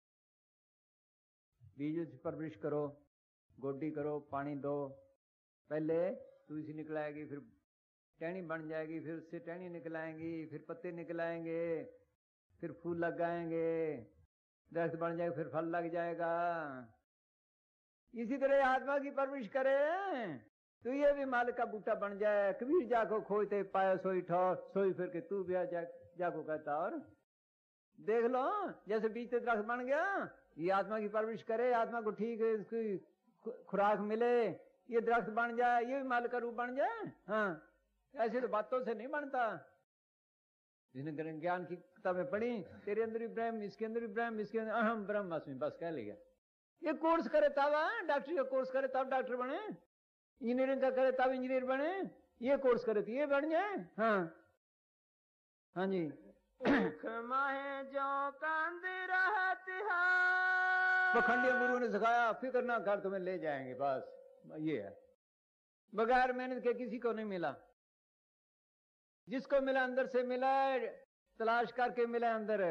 बीज से परवरिश करो, गोड्डी करो, पानी दो। पहले तुलसी निकलाएगी, फिर टहनी बन जाएगी, फिर उससे टहनी निकलाएंगी, फिर पत्ते निकलाएंगे, फिर फूल लगाएंगे, दरख्त बन जाएगा, फिर फल लग जाएगा। इसी तरह आत्मा की परवरिश करे तो ये भी मालिक का बूटा बन जाए। कबीर जाको खोजते पाया सोई ठौर, सोई फिर के तू भी जाको कहता। और देख लो, जैसे बीज से दरख्त बन गया, ये आत्मा की परवरिश करे, आत्मा को ठीक है इसकी खुराक मिले, ये दरख्त बन जाए, ये भी मालिक का रूप बन जाए। हाँ, ऐसे तो बातों से नहीं बनता। जिसने ज्ञान की किताबें पढ़ी, तेरे अंदर भी ब्रह्म, इसके अंदर भी ब्रह्म, इसके अंदर अहम ब्रह्मास्मि, बस कह लिया। ये कोर्स करे तब, डॉक्टरी का कोर्स करे तब डॉक्टर बने, इंजीनियरिंग का करे तब इंजीनियर बने, ये कोर्स करे तो ये बन जाए। हाँ, हाँ जी। उख माहे जो कंद रहत है। पखंडी गुरु ने सिखाया फिक्र ना कर तुम्हें ले जाएंगे, बस ये है। बगैर मेहनत के किसी को नहीं मिला, जिसको मिला अंदर से मिला, तलाश करके मिला अंदर।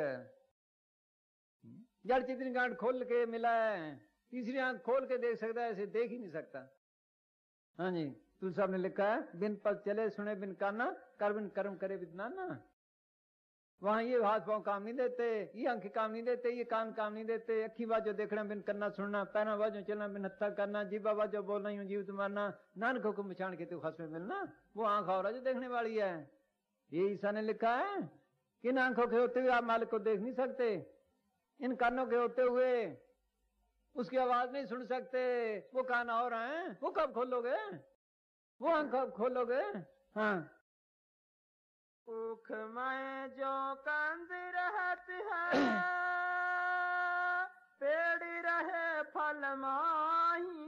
जड़ चितनी गांठ खोल के मिला है, तीसरी आंख खोल के देख सकता है, ऐसे देख ही नहीं सकता। हाँ जी, तुलसी साहब ने लिखा है, बिन पग चले सुने बिन काना, कर बिन कर्म करे बिन नाना। वहां ये हाथ पांव काम नहीं देते, ये आंखें काम नहीं देते, ये कान काम नहीं देते, अखी बाजो देखना बिन करना सुनना, पैना बाजो चलना बिन हत्था करना, जीवा बाजो बोलना यूं जीव तुम्हारना, नानक हुक्म पछाण के तू खस में मिलना। वो आंख और जो देखने वाली है। ये ईसा ने लिखा है कि इन आंखों के होते हुए आप मालिक को देख नहीं सकते, इन कानों के होते हुए उसकी आवाज नहीं सुन सकते। वो कान और हैं, वो कब खोलोगे, वो आंख कब खोलोगे। हाँ, उख में जो कंद रहत है, पेड़ रहे फल माही।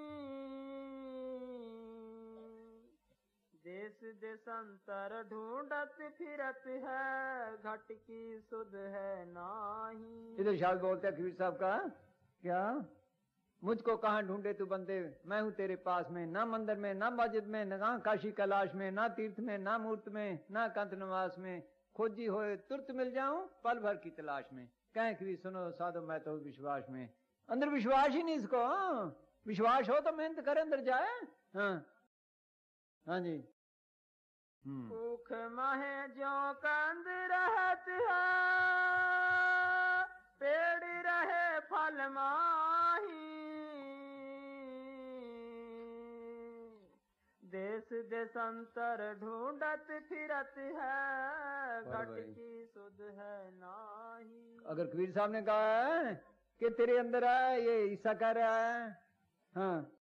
देश देशांतर ढूंढत फिरत है, घट की सुध है नाही। इधर शायद बोलते हैं कबीर साहब का, क्या मुझको कहाँ ढूंढे तू बंदे, मैं हूँ तेरे पास में, ना मंदिर में, ना मस्जिद में, ना काशी कैलाश में, ना तीर्थ में, ना मूर्त में, ना कंत निवास में, खोजी होए तुरंत मिल जाऊं पल भर की तलाश में। कहें कि सुनो साधो मैं तो विश्वास में। अंदर विश्वास ही नहीं इसको। विश्वास हो तो मेहनत करे अंदर जाए। हाँ हाँ जी। उख माहे जो कंद रहत है, पेड़ रहे फल माही। देश देशांतर ढूंढत फिरत है, घट की सुध है नाही। अगर कबीर साहब ने कहा है कि तेरे अंदर है, ये ईसा कह रहा है। हाँ,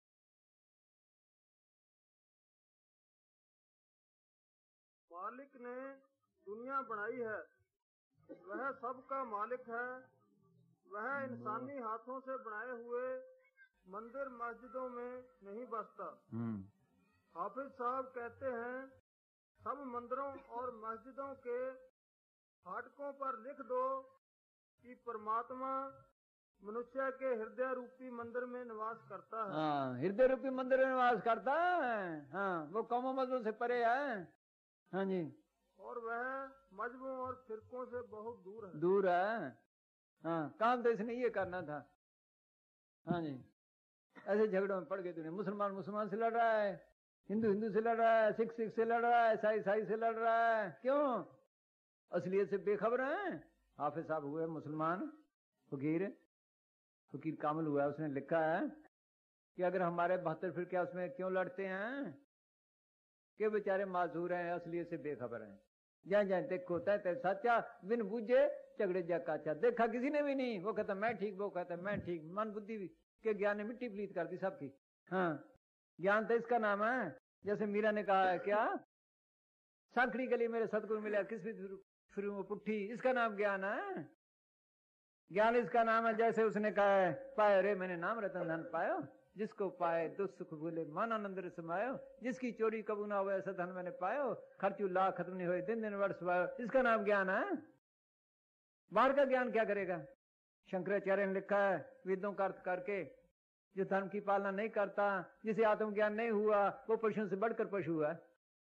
मालिक ने दुनिया बनाई है, वह सबका मालिक है। वह इंसानी हाथों से बनाए हुए मंदिर मस्जिदों में नहीं बसता। हाफिज साहब कहते हैं, सब मंदिरों और मस्जिदों के फाटकों पर लिख दो कि परमात्मा मनुष्य के हृदय रूपी मंदिर में निवास करता है। हाँ, हृदय रूपी मंदिर में निवास करता है। हाँ, वो कौमों मजहबों से परे है। हाँ जी, और वह मजहबों और फिरकों से बहुत दूर है। दूर है। हाँ, काम तो इसने ये करना था। हाँ जी, ऐसे झगड़ों में पड़ गए दुनिया। मुसलमान मुसलमान से लड़ रहा है, हिंदू हिंदू से लड़ रहा है, सिख सिख से लड़ रहा है, ईसाई ईसाई से लड़ रहा है। क्यों? असलियत से बेखबर है। हाफिज साहब हुए मुसलमान, फकीर कामिल हुआ, उसने लिखा है कि अगर हमारे 72 फिरके उसमें क्यों लड़ते हैं कि बेचारे माजूर हैं, असलियत से बेखबर हैं। जहाँ जहाँ देखो तय सच्चा, बिन बूझे झगड़े जा काचा। देखा किसी ने भी नहीं, वो कहता मैं ठीक, वो कहता मैं ठीक। मन बुद्धि के ज्ञान ने मिट्टी पलीत कर दी सबकी। हाँ, ज्ञान तो इसका नाम है। जैसे मीरा ने कहा है, क्या सांखड़ी गली मेरे सतगुरु मिला किस भी फिर वो पुट्ठी, इसका नाम ज्ञान है। ज्ञान इसका नाम है। जैसे उसने कहा है, पायो रे मैंने नाम रतन धन पायो, जिसको पाए दुख सुख भूले मन आनंद रस समायो, जिसकी चोरी कबू ना हो ऐसा धन मैंने पायो, खर्चू लाख खत्म नहीं हुए दिन दिन वर्ष पायो। इसका नाम ज्ञान है। बाहर का ज्ञान क्या करेगा? शंकराचार्य ने लिखा है, वेदों का अर्थ करके, जो धर्म की पालना नहीं करता, जिसे आत्मज्ञान नहीं हुआ, वो पशुओं से बढ़कर पशु है।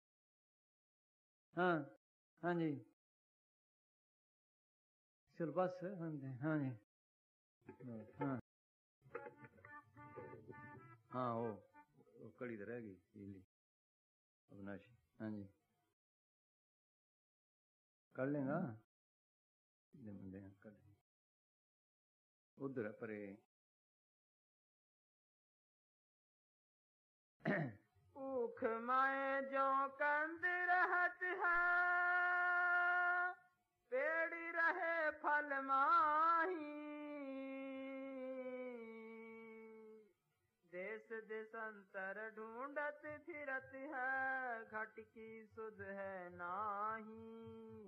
हाँ हाँ जी, चल बस। हाँ जी, हाँ हाँ, वो कड़ी तो रहेगी अविनाशी। हाँ जी, कर लेगा कर लेंगे। उधर परे उख माए जो कंद रहत है, पेड़ रहे फल माही। देश देशांतर ढूंढत फिरत है, घट की सुध है नाही।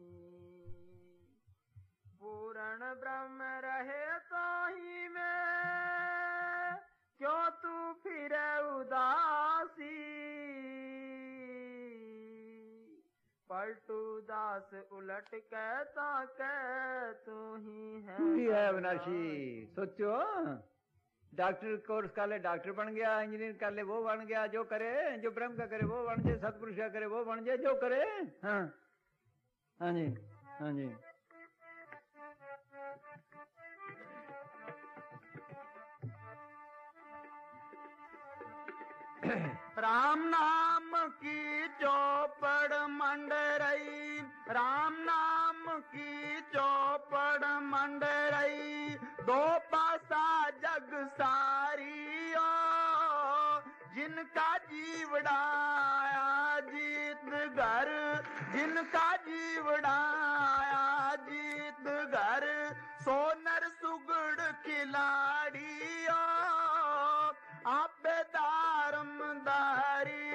पूर्ण ब्रह्म रहे तो ही में, क्यों तू फिरे उदासी। पलटू दास उलट कहता कह तू ही है। तू ही है अविनाशी। सोचो, डॉक्टर कोर्स कर ले डॉक्टर बन गया, इंजीनियर कर ले वो बन गया, जो करे, जो ब्रह्म का करे वो बन जाए, सतपुरुष का करे वो बन जाए, जो करे। हाँ हाँ जी, हाँ जी। राम नाम की चौपड़ मंड रही, राम नाम की चौपड़ मंड रही, दो पासा जग सारी ओ, जिनका जीवड़ाया जीत घर, जिनका जीवड़ाया जीत घर, सोनर सुगड़ खिलाड़ी ओ, आप दारमदारी,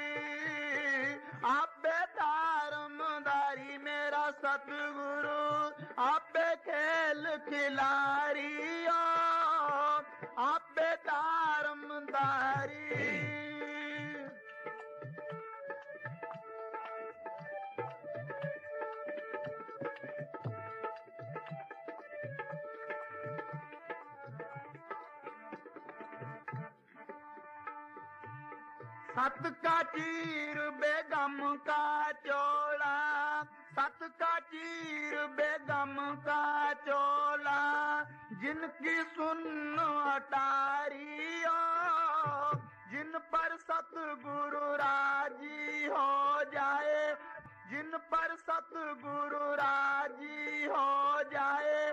आप दारमदारी मेरा सतगुरु, आप खेल खिलाड़ी, आप दारमदारी। सत का चीर बेगम का चोला, सत का चीर बेगम का चोला, जिनकी सुन अटारी ओ, जिन पर सतगुरु राजी हो जाए, जिन पर सतगुरु राजी हो जाए।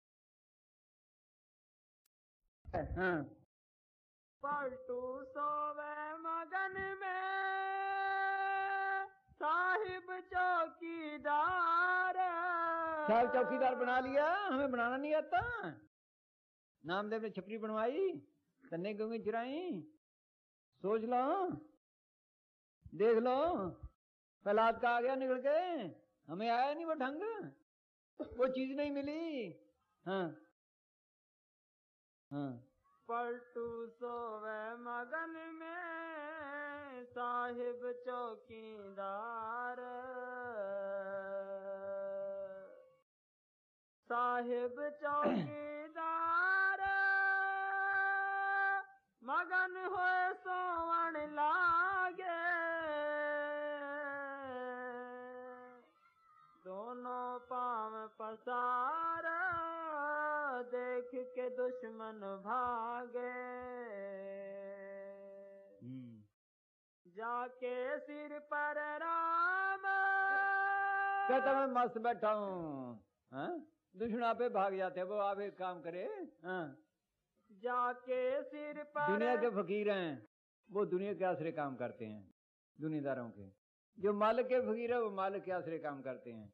हाँ। पलटू सोवे मगन में साहिब चौकीदार, साहब चौकीदार बना लिया, हमें बनाना नहीं आता। नामदेव ने छपरी बनवाई, तन्ने गंगे चुराई। सोच लो, देख लो, प्रहलाद का आ गया निकल के, हमें आया नहीं वो ढंग, वो चीज नहीं मिली। हाँ हाँ। पलटू सोवे मगन में साहिब चौकीदार, साहिब चौकीदार मगन होए सोवण लागे, दोनों पांव पसार देख के दुश्मन भागे, जाके सिर पर राम कहता मैं मस्त बैठा हूँ, दुश्मन पे भाग जाते हैं, वो आप एक काम करे। हाँ। जाके सिर पर, दुनिया के फकीर हैं, वो दुनिया के आसरे काम करते हैं, दुनियादारों के। जो मालिक के फकीर है वो मालिक के आसरे काम करते हैं।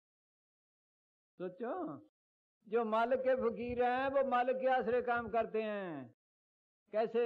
सोचो, जो मालिक के फकीर हैं वो मालिक के आसरे काम करते हैं। कैसे?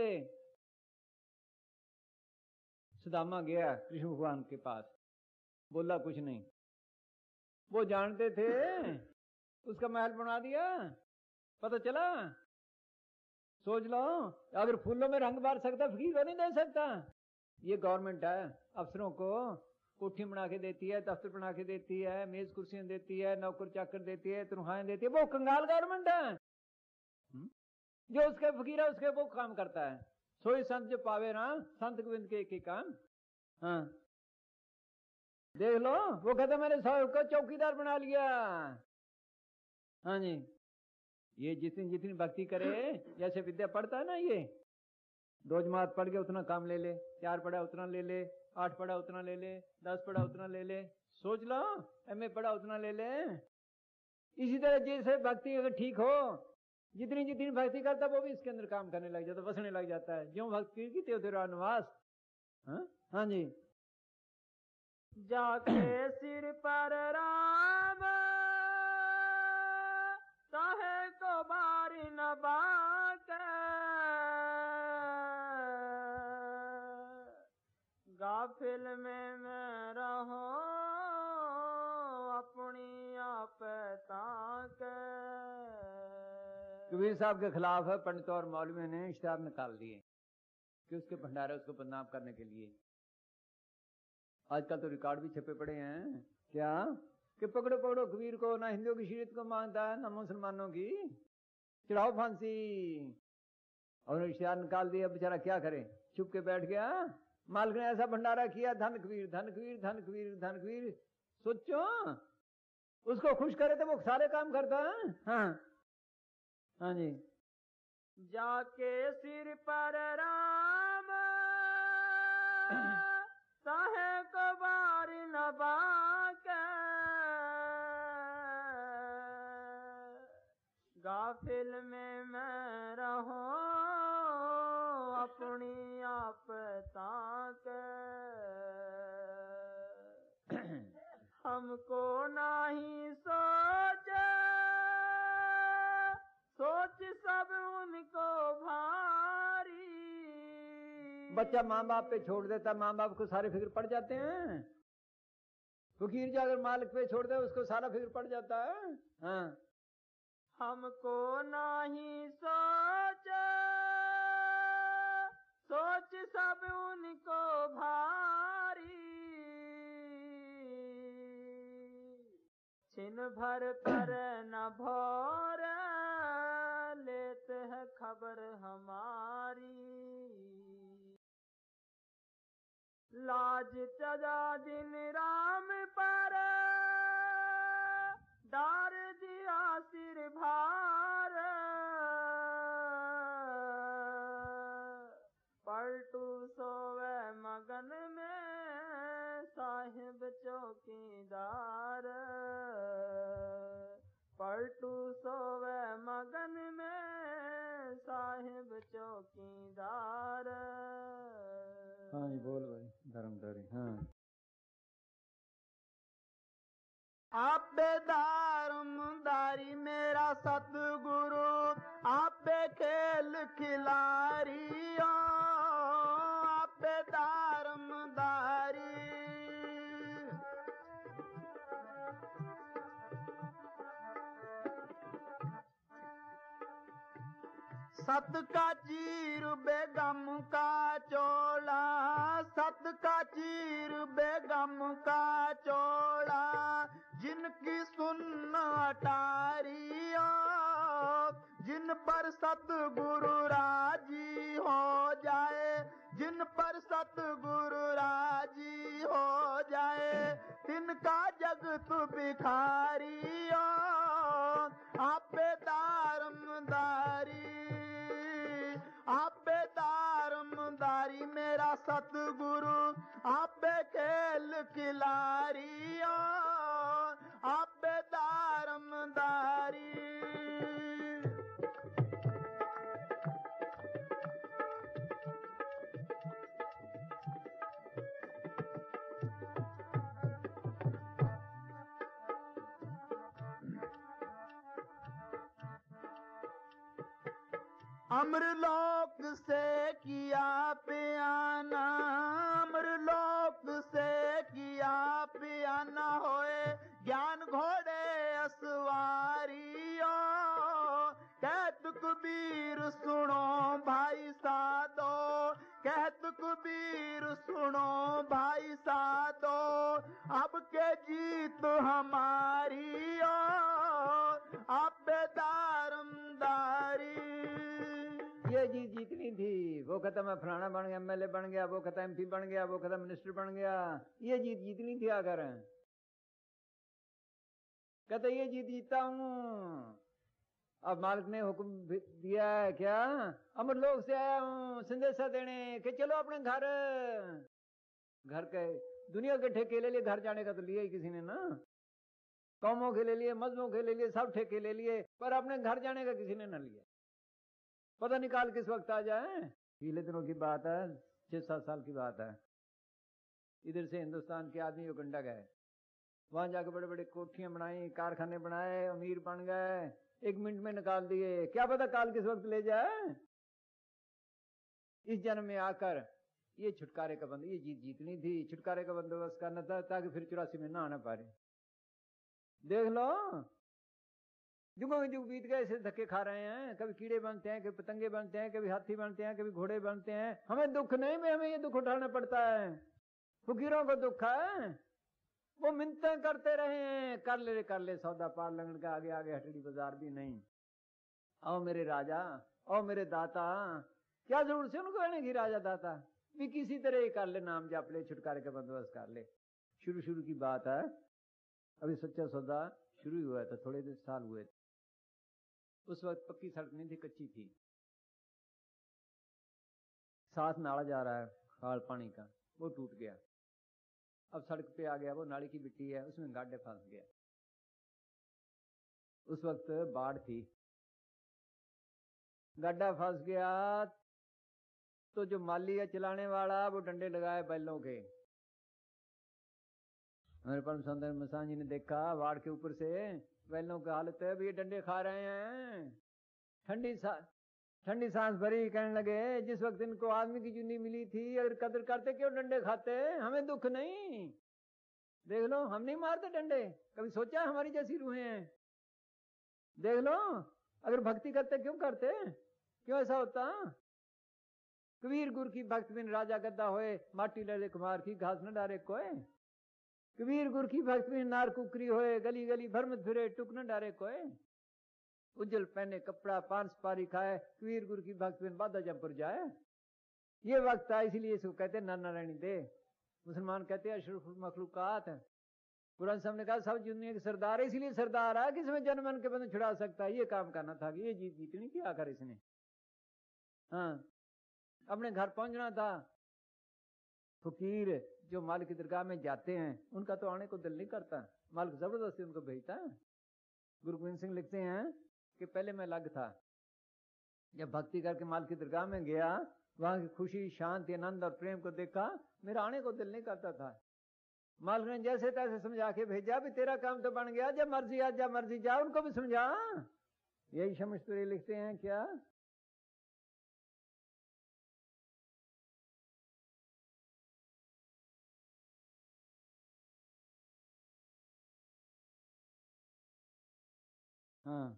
सुदामा गया कृष्ण भगवान के पास, बोला कुछ नहीं, वो जानते थे, उसका महल बना दिया, पता चला। सोच लो, अगर फूलों में रंग भर सकता फकीर को नहीं दे सकता। ये गवर्नमेंट है, अफसरों को कोठी बना के देती है, दफ्तर बना के देती है, मेज कुर्सियां देती है, नौकर चाकर देती है, तनख्वाहें देती है, वो कंगाल गवर्नमेंट है। जो उसके फकीर है उसके वो काम करता है। सोई संत जो पावे ना, संत गोविंद के एक ही काम। हाँ देख लो, वो कहता मैंने साहब को चौकीदार बना लिया। हाँ जी, ये जितनी जितनी भक्ति करे, जैसे विद्या पढ़ता है ना, ये 2 जमात पढ़ के उतना काम ले ले, 4 पढ़ा उतना ले ले, 8 पढ़ा उतना ले ले, 10 पढ़ा उतना ले ले। सोच लो, MA पढ़ा उतना ले ले। इसी तरह जैसे भक्ति अगर ठीक हो, जितनी जितनी भक्ति करता वो भी इसके अंदर काम करने लग जाता, बसने लग जाता है। जो भक्ति की त्यों तेरा निवास। हाँ जी, जाके सिर पर राम साहे को बारी न बाके, गाफिल में मैं रहो अपनी आप ताके। कबीर साहब के खिलाफ है पंडित और मौलवी ने इश्तिहार निकाल दिए कि उसके भंडारे उसको बदनाम करने के लिए। आजकल तो रिकॉर्ड भी छपे पड़े हैं क्या कि पकड़ो पकड़ो कबीर को, ना हिंदुओं की शरीयत को मानता है ना मुसलमानों की, चढ़ाओ फांसी। और रिश्तेदार निकाल दिया, बेचारा क्या करे, चुप के बैठ गया। मालिक ने ऐसा भंडारा किया, धन कबीर धन कबीर धन कबीर धन कबीर। सोचो उसको खुश करे तो वो सारे काम करता है। हाँ हाँ जी। जाके सिर पर राम साहे को बार न बाके, गाफिल में मैं रहूं अपनी आप ताक। हमको नहीं सोच सब उनको भारी। बच्चा माँ बाप पे छोड़ देता, माँ बाप को सारे फिक्र पड़ जाते हैं। फकीर जो अगर मालिक पे छोड़ दे उसको सारा फिक्र पड़ जाता है। हाँ हमको नहीं सोच सब उनको भारी। छिन भर पर न भोर लेते हैं खबर हमारी। लाज चजा दिन राम पर डार दिया सिर भार। पलटू सोवे मगन में साहिब चौकीदार। पलटू सोवे मगन में साहिब चौकीदार। हाँ जी बोल भाई धर्मधारी। हाँ आप बेदारमदारी मेरा सतगुरु, आप बे खेल खिलारी। आप बेदारमदारी सत का चीर बेगम का चोला, सत का चीर बेगम का चोला। जिनकी सुन अटारियो, जिन पर सतगुरु राजी हो जाए, जिन पर सतगुरु राजी हो जाए, तिनका जगत भिखारियो। आप बेदारमदारी, आप बेदारमदारी मेरा सतगुरु, आप बे खेल खिलारियो। आप बेदारमदारी अमरलोक से किया पियाना, अमरलोक से किया पियाना होए ज्ञान घोड़े असवारियों। कहत कबीर सुनो भाई साधो, कहत कबीर सुनो भाई साधो, अब के जीत हमारी ओ। आप बेदारमदारी ये जीत जीतनी थी। वो कहता मैं फलाना बन गया, एमएलए बन गया, वो कहता एमपी बन गया, वो कहता मिनिस्टर बन गया। ये जीत जीतनी थी आकर। कहता ये जीत जीतता हूँ। अब मालिक ने हुक्म दिया है क्या, अमरलोक से आया हूँ संदेशा देने कि चलो अपने घर। घर के दुनिया के ठेके ले लिए, घर जाने का तो लिया ही किसी ने ना। कौमों के ले लिए, मजहबों के ले लिए, सब ठेके ले लिए, पर अपने घर जाने का किसी ने न लिया। पता निकाल किस वक्त आ जाए। पिछले दिनों की बात है, 6-7 साल की बात है। इधर से हिंदुस्तान के आदमी उगंडा गए, वहां जाकर बड़े बड़े कोठियां बनाई, कारखाने बनाए, अमीर बन गए, 1 मिनट में निकाल दिए। क्या पता काल किस वक्त ले जाए। इस जन्म में आकर ये छुटकारे का बंद, ये जीतनी थी, छुटकारे का बंदोबस्त करना था ताकि फिर 84 में ना आना पारे। देख लो जुगों जुग बीत गए, ऐसे धक्के खा रहे हैं। कभी कीड़े बनते हैं, कभी पतंगे बनते हैं, कभी हाथी बनते हैं, कभी घोड़े बनते हैं। हमें दुख नहीं में हमें ये दुख उठाना पड़ता है। फकीरों को दुख है, वो मिन्नतें करते रहे हैं, कर ले सौदा पार लगन का, आगे आगे हटड़ी बाजार भी नहीं। आओ मेरे राजा, आओ मेरे दाता, क्या जरूरत है उनको कहने की राजा दाता, भी किसी तरह ही कर ले, नाम जाप ले, छुटकारे का बंदोबस्त कर ले। शुरू शुरू की बात है, अभी सच्चा सौदा शुरू ही हुआ था, थोड़े दिन साल हुए थे। उस वक्त पक्की सड़क नहीं थी, कच्ची थी, साथ नाला जा रहा है खाल पानी का, वो टूट गया। अब सड़क पे आ गया, वो नाली की मिट्टी है, उसमें गाड्डे फंस गया। उस वक्त बाढ़ थी, गड्ढा फंस गया तो जो माली है चलाने वाला, वो डंडे लगाए बैलों के। हमारे परम सुंदर मसान जी ने देखा बाढ़ के ऊपर से बैलों की हालत है, भी ये डंडे खा रहे हैं। ठंडी सांस भरी, कहने लगे जिस वक्त इनको आदमी की चुन्नी मिली थी, अगर कदर करते क्यों डंडे खाते, हमें दुख नहीं। देख लो, हम नहीं मारते डंडे, कभी सोचा हमारी जैसी रूहें हैं। देख लो, अगर भक्ति करते क्यों करते, क्यों ऐसा होता। कबीर गुर की भक्त बिन राजा गद्दा होए, माटी लड़े कुमार की घास न डारे कोय। कबीर गुर की भक्त बिन नार कुकरी होए, गली गली भरमत फिरे टुक न डारे कोय। उज्जल पहने कपड़ा पान सुपारी खाए, कबीर गुर की भक्त बिन बाधा जमपुर जाए। ये वक्त है, इसलिए इसको कहते हैं नारायणी दे। मुसलमान कहते हैं अशरफ मखलूकात। कुरान साहब ने कहा सब दुनिया के सरदार है, इसलिए सरदार है कि इसमें जनमन के बंदे छुड़ा सकता है। ये काम करना था, ये जीत जीतनी थी आखिर इसने। हाँ, अपने घर पहुंचना था। फकीर जो मालिक की दरगाह में जाते हैं, उनका तो आने को दिल नहीं करता, मालिक जबरदस्ती उनको भेजता है। गुरु गोविंद सिंह लिखते हैं कि पहले मैं अलग था, जब भक्ति करके मालिक की दरगाह में गया, वहां की खुशी, शांति, आनंद और प्रेम को देखा, मेरा आने को दिल नहीं करता था। मालिक ने जैसे तैसे समझा के भेजा, भी तेरा काम तो बन गया, जब मर्जी आ जा, मर्जी जा, उनको भी समझा। यही शमस्तुरी लिखते हैं क्या। हाँ,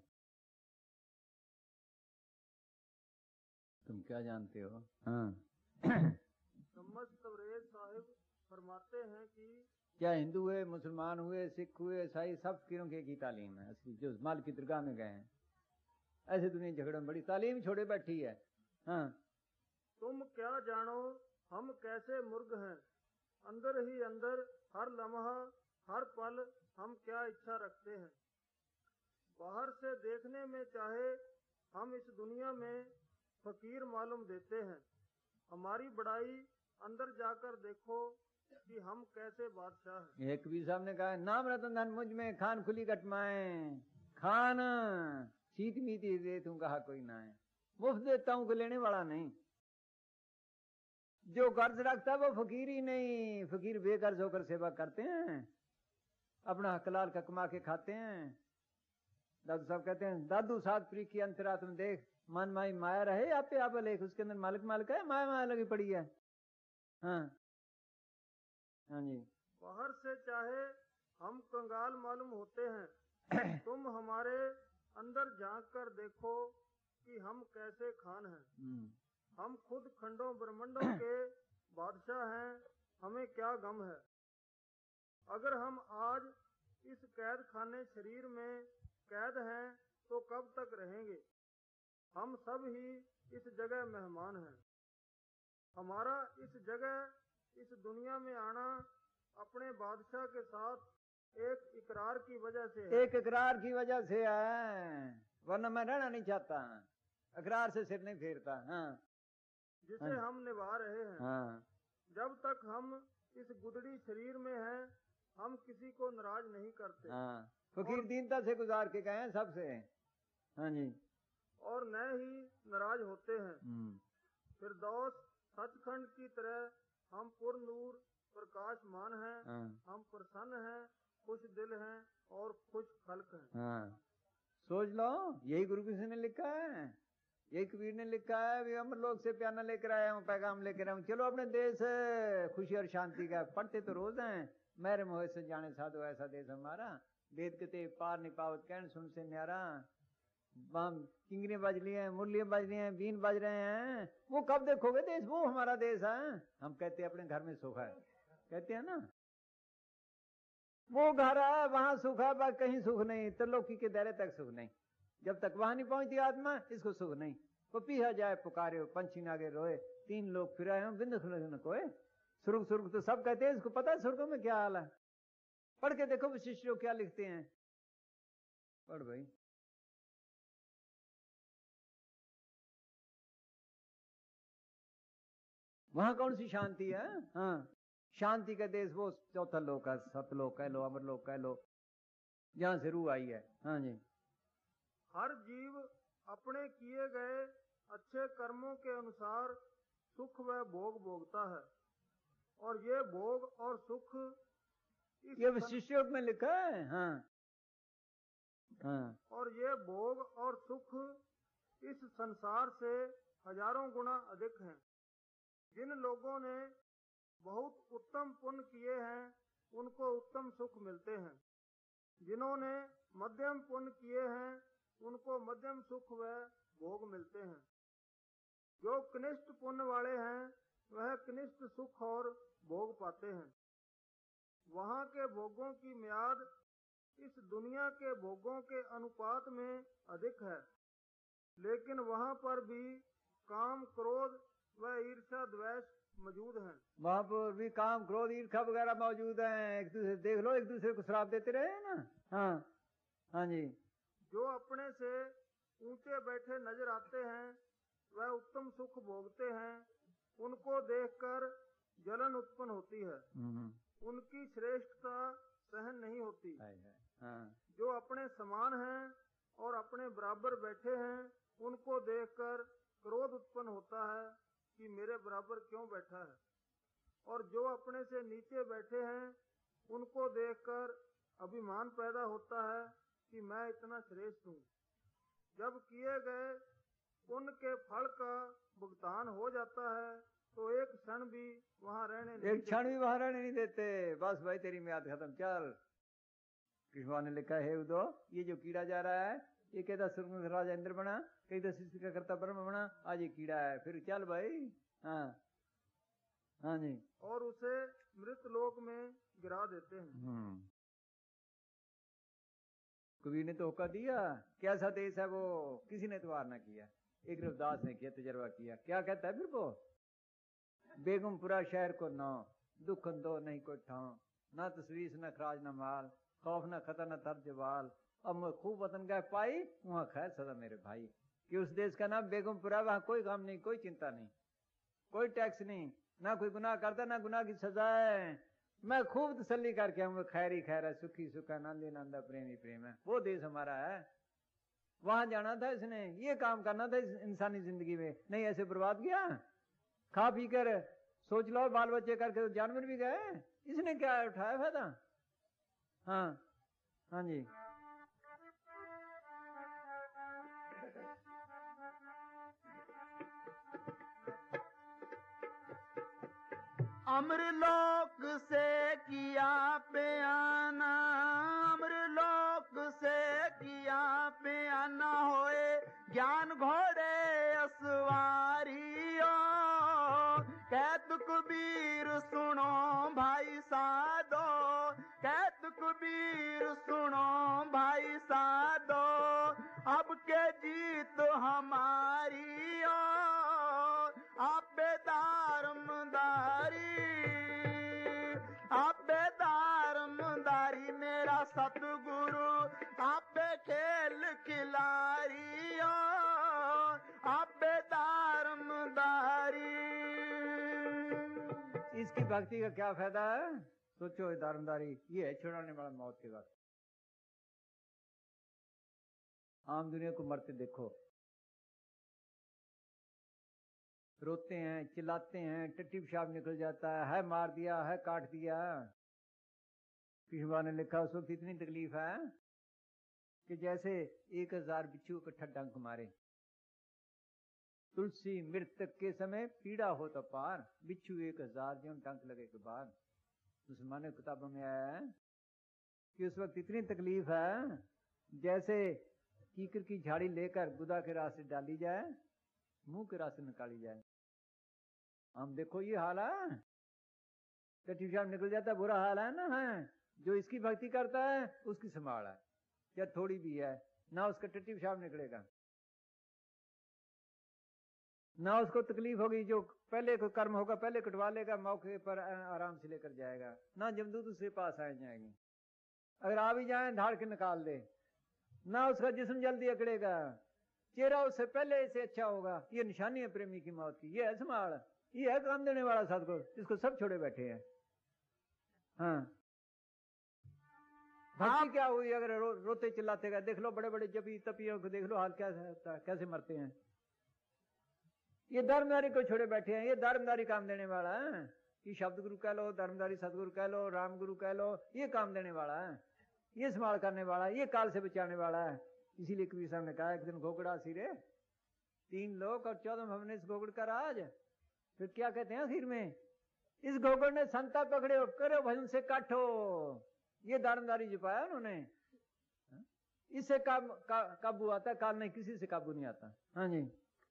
तुम क्या जानते हो। हाँ समस्त तबरेज साहिब फरमाते हैं कि क्या हिंदू हुए, मुसलमान हुए, सिख हुए, ईसाई, सब फकीरों की एक ही तालीम है असली, जो माल की दरगाह में गए हैं। ऐसे दुनिया झगड़ों में बड़ी तालीम छोड़े बैठी है। हाँ, तुम क्या जानो हम कैसे मुर्ग हैं, अंदर ही अंदर हर लम्हा हर पल हम क्या इच्छा रखते हैं। बाहर से देखने में चाहे हम इस दुनिया में फकीर मालूम देते हैं, हमारी बड़ाई अंदर जाकर देखो कि हम कैसे बादशाह हैं। एक कबीर साहब ने कहा, नाम रतन धन मुझ में, खान खुली कटमाए, खान सीत मीती दे तू कहा कोई ना है। मुफ्त देता हूं, को लेने वाला नहीं। जो कर्ज रखता है वो फकीर ही नहीं। फकीर बेकर्ज होकर सेवा करते हैं, अपना हक लाल का कमा के खाते हैं। दादू साहब कहते हैं, दादू साथ प्री की अंतरात्म देख, मन माई माया रहे आपे आप लेख, उसके अंदर मालिक मालिक है, माया माया लगी पड़ी है। हाँ हाँ जी। बाहर से चाहे हम कंगाल मालूम होते हैं, तुम हमारे अंदर झांक कर देखो कि हम कैसे खान हैं। हम खुद खंडों ब्रह्मंडों के बादशाह हैं, हमें क्या गम है। अगर हम आज इस कैद खाने शरीर में कैद हैं तो कब तक रहेंगे। हम सब ही इस जगह मेहमान हैं। हमारा इस जगह इस दुनिया में आना अपने बादशाह के साथ एक इकरार की वजह से है। एक इकरार की वजह से है, वरना मैं रहना नहीं चाहता। इकरार से सिर नहीं फेरता। हाँ, जिसे हम निभा रहे हैं। हाँ, जब तक हम इस गुदड़ी शरीर में हैं, हम किसी को नाराज नहीं करते। हाँ, फकीर दीनता से गुजार के गए हैं सबसे। हाँ जी, और न ही नाराज होते हैं। फिरदौस सचखंड की तरह हम पूर्ण नूर प्रकाशमान हैं। हाँ, हम प्रसन्न हैं, खुश दिल हैं और खुश खल्क हैं। हाँ, सोच लो, यही गुरु किसी ने लिखा है, यही कबीर ने लिखा है। भी अमर लोग से प्याना लेकर आया हूँ, पैगाम लेकर आया हूँ, चलो अपने देश खुशी और शांति का। पढ़ते तो रोज हैं, मेरे मोह से जाने साधु ऐसा देश हमारा, वेद कते पार नहीं पावत कहन सुन से न्यारा। किंगरी बज रही है, मुरलियां बज रही हैं, बीन बज रहे हैं, वो कब देखोगे देश, वो हमारा देश है। हम कहते हैं अपने घर में सुख है, कहते हैं ना, वो घर है वहां सुख है, बस कहीं सुख नहीं, त्रिलोकी के दायरे तक सुख नहीं। जब तक वहां नहीं पहुंचती आत्मा, इसको सुख नहीं। पपीहा जाए पुकारे, पंछी नागे रोए, 3 लोग फिर आए बिंद न कोए। सुर्ग सुर्ग तो सब कहते हैं, इसको पता है सुर्ग में क्या हाल है। पढ़ के देखो वशिष्ठ लोग क्या लिखते हैं, पढ़ भाई। वहां कौन सी शांति है? हाँ, शांति का देश वो चौथा लोक है, सतलोक कह लो, अमरलोक कह लो, जहां से रूह आई है। हाँ जी। हर जीव अपने किए गए अच्छे कर्मों के अनुसार सुख व भोग भोगता है, और ये भोग और सुख ये वशिष्ठ योग में लिखा है। हाँ हाँ। और ये भोग और सुख इस संसार से हजारों गुना अधिक हैं। जिन लोगों ने बहुत उत्तम पुण्य किए हैं उनको उत्तम सुख मिलते हैं, जिन्होंने मध्यम पुण्य किए हैं उनको मध्यम सुख व भोग मिलते हैं। जो कनिष्ठ पुण्य वाले हैं वह कनिष्ठ सुख और भोग पाते हैं। वहाँ के भोगों की म्याद इस दुनिया के भोगों के अनुपात में अधिक है, लेकिन वहाँ पर भी काम क्रोध व ईर्ष्या द्वेष मौजूद हैं। वहाँ पर भी काम क्रोध ईर्ष्या वगैरह मौजूद हैं। एक दूसरे देख लो, एक दूसरे को श्राप देते रहे ना। हाँ हाँ जी। जो अपने से ऊंचे बैठे नजर आते हैं वह उत्तम सुख भोगते हैं, उनको देखकर जलन उत्पन्न होती है, उनकी श्रेष्ठता सहन नहीं होती। हाँ। जो अपने समान हैं और अपने बराबर बैठे हैं उनको देखकर क्रोध उत्पन्न होता है कि मेरे बराबर क्यों बैठा है, और जो अपने से नीचे बैठे हैं उनको देखकर अभिमान पैदा होता है कि मैं इतना श्रेष्ठ हूँ। जब किए गए पुण्य के फल का भुगतान हो जाता है तो एक क्षण भी वहाँ रहने नहीं देते। बस भाई तेरी म्याद खत्म, चल। कृष्ण ने लिखा है उदो, ये जो कीड़ा जा रहा है ये कहता स्वर्ग में राजा इंद्र बना, कहता शिष्य का करता ब्रह्म बना, आज ये कीड़ा है, फिर चल भाई। हाँ हाँ जी। और उसे मृत लोक में गिरा देते हैं। कबीर ने तो होका दिया, कैसा देश है वो, किसी ने इतवार ना किया, एक रविदास ने किया, तजर्बा किया। क्या कहता है फिर वो, बेगमपुरा शहर को नौ, दुख दो नहीं कोई ठाव, न तस्वीर न खराज न माल, खौफ न खतर न तर जवाल, अब मैं खूब वतन गए पाई, वहाँ खैर सदा मेरे भाई। कि उस देश का नाम बेगमपुरा, वहाँ कोई गम नहीं, कोई चिंता नहीं, कोई टैक्स नहीं, ना कोई गुनाह करता ना गुनाह की सजा है। मैं खूब तसल्ली करके हूँ, खैर ही खैर है, सुखी सुखा नंदी नंदा प्रेमी प्रेम है, वो देश हमारा है। वहां जाना था इसने, ये काम करना था इंसानी जिंदगी में, नहीं ऐसे बर्बाद किया। खा पी कर सोच लो, बाल बच्चे करके तो जानवर भी गए, इसने क्या उठाया फायदा। हाँ हाँ जी। अमरलोक से किया बयाना, अमरलोक से किया बयाना, होए ज्ञान घोड़े असवारियों। कहत कबीर सुनो भाई साधो, कहत कबीर सुनो भाई साधो, अब के जीत हमारी आप बेदारमदारी, आप बेदारमदारी मेरा सतगुरु, आप खेल खिलारी आप बेदारमदारी। इसकी भक्ति का क्या फायदा है? सोचो, दारमदारी ये है छुड़ाने वाला मौत के वक्त। आम दुनिया को मरते देखो, रोते हैं, चिल्लाते हैं, टट्टी पेशाब निकल जाता है मार दिया है, काट दिया। कृष्ण ने लिखा उस वक्त इतनी तकलीफ है कि जैसे 1000 बिच्छू इकट्ठा डंक मारे। तुलसी मृतक के समय पीड़ा हो तो पार, बिच्छू 1000 जो डंक लगे के बाद। मुसलमानों की किताबों में आया है कि उस वक्त इतनी तकलीफ है जैसे कीकर की झाड़ी लेकर गुदा के रास्ते डाली जाए, मुंह के रास्ते निकाली जाए। हम देखो ये हाल है। टट्टी पेशाब निकल जाता है, बुरा हाल है ना। है जो इसकी भक्ति करता है उसकी संभाल है, या थोड़ी भी है ना, उसका टट्टी पेशाब निकलेगा ना, उसको तकलीफ होगी। जो पहले कोई कर्म होगा पहले कटवा लेगा, मौके पर आराम से लेकर जाएगा ना, जमदूत उसके पास आ जाएंगे। अगर आ भी जाए धाड़ के निकाल दे ना, उसका जिस्म जल्दी अकड़ेगा, चेहरा उससे पहले से अच्छा होगा। ये निशानी है प्रेमी की मौत की। ये है संभाल, ये है काम देने वाला सतगुरु, इसको सब छोड़े बैठे हैं। हाँ, भक्ति क्या हुई अगर रोते चिल्लाते गए? देख लो बड़े बड़े जपी तपियों को, देख लो हाल कैसे मरते हैं। ये धर्मदारी को छोड़े बैठे हैं। ये धर्मदारी काम देने वाला है। ये शब्द गुरु कह लो, धर्मदारी सतगुरु कह लो, राम गुरु कह लो, ये काम देने वाला है, ये संभाल करने वाला है, ये काल से बचाने वाला है। इसीलिए कबीर साहब ने कहा एक दिन घोगड़ा सिरे 3 लोग और 14 भवन इस घोगड़ का राज। फिर क्या कहते हैं आखिर में, इस घोगड़ ने संता पकड़े हो, करो भजन से काटो। ये धर्मदारी जपाया उन्होंने। इससे काबू आता है, काल नहीं, किसी से काबू नहीं आता। हाँ जी।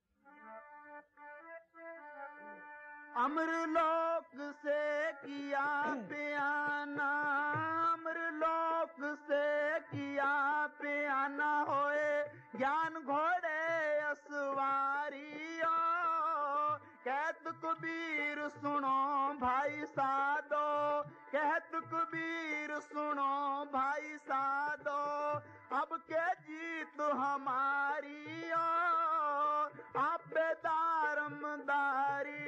अमरलोक से किया प्याना, अमरलोक से किया प्याना होए ज्ञान घोड़े असवारियों। कहत कबीर सुनो भाई साधो, कहत कबीर सुनो भाई साधो, अब के जीत हमारी आप दारमदारी,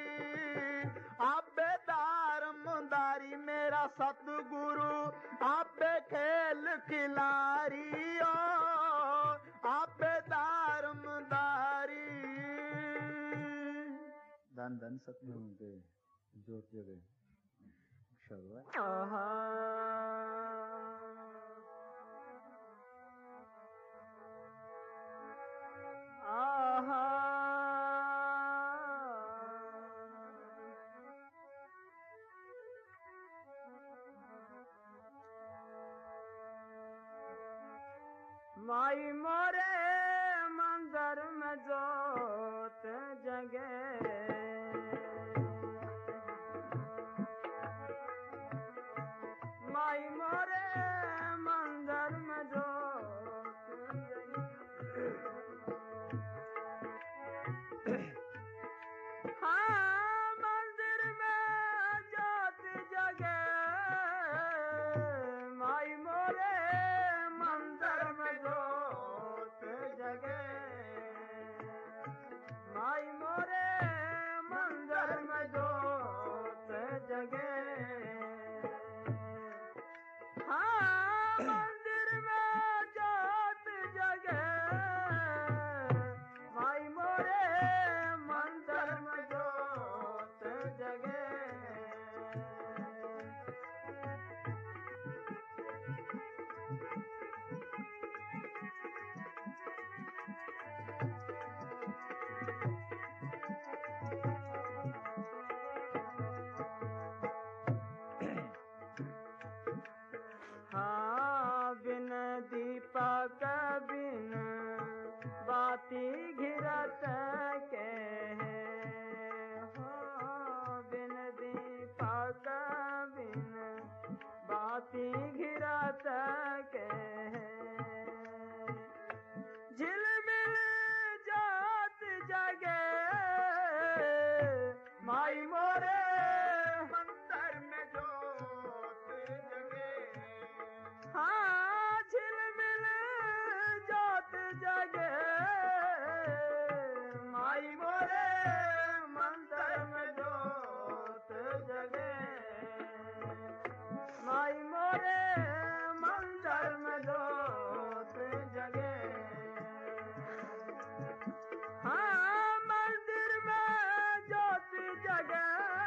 आप दारमदारी मेरा सतगुरु, आप खेल खिलारी आप दारमदारी। धन धन सतगुरु के जोत जगह शर्व माई मोरे मंदिर में जोत जगे, माई मोरे मंदिर में जोत जगे। हाँ मंदिर में जोत जगे, माई मोरे मंदिर में जोत जगे, माई मोरे मंदिर में जोत जगे। हाँ मंदिर में जोत जगे, माई मोरे मंदिर में जोत जगे। हाँ बिन दीपक बिन बाती घिरत के, हाँ बिन दीपक बिन बाती घिरत के, झिलमिल जात जगे, माई मोरे मंदिर में जोत जगे। हाँ झिलमिल जोत जगे, माई मोरे मंदिर में जोत जगे, माई मोरे मंदिर में जोत जगे। हाँ मंदिर में जोत जगे,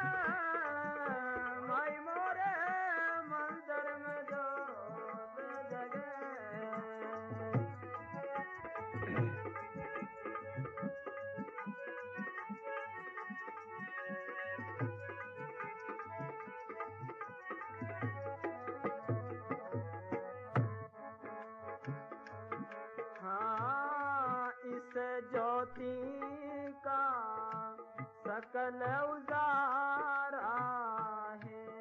माई मोरे मंदिर में जोत जगे। हाँ इस ज्योति का सकल उजारा है,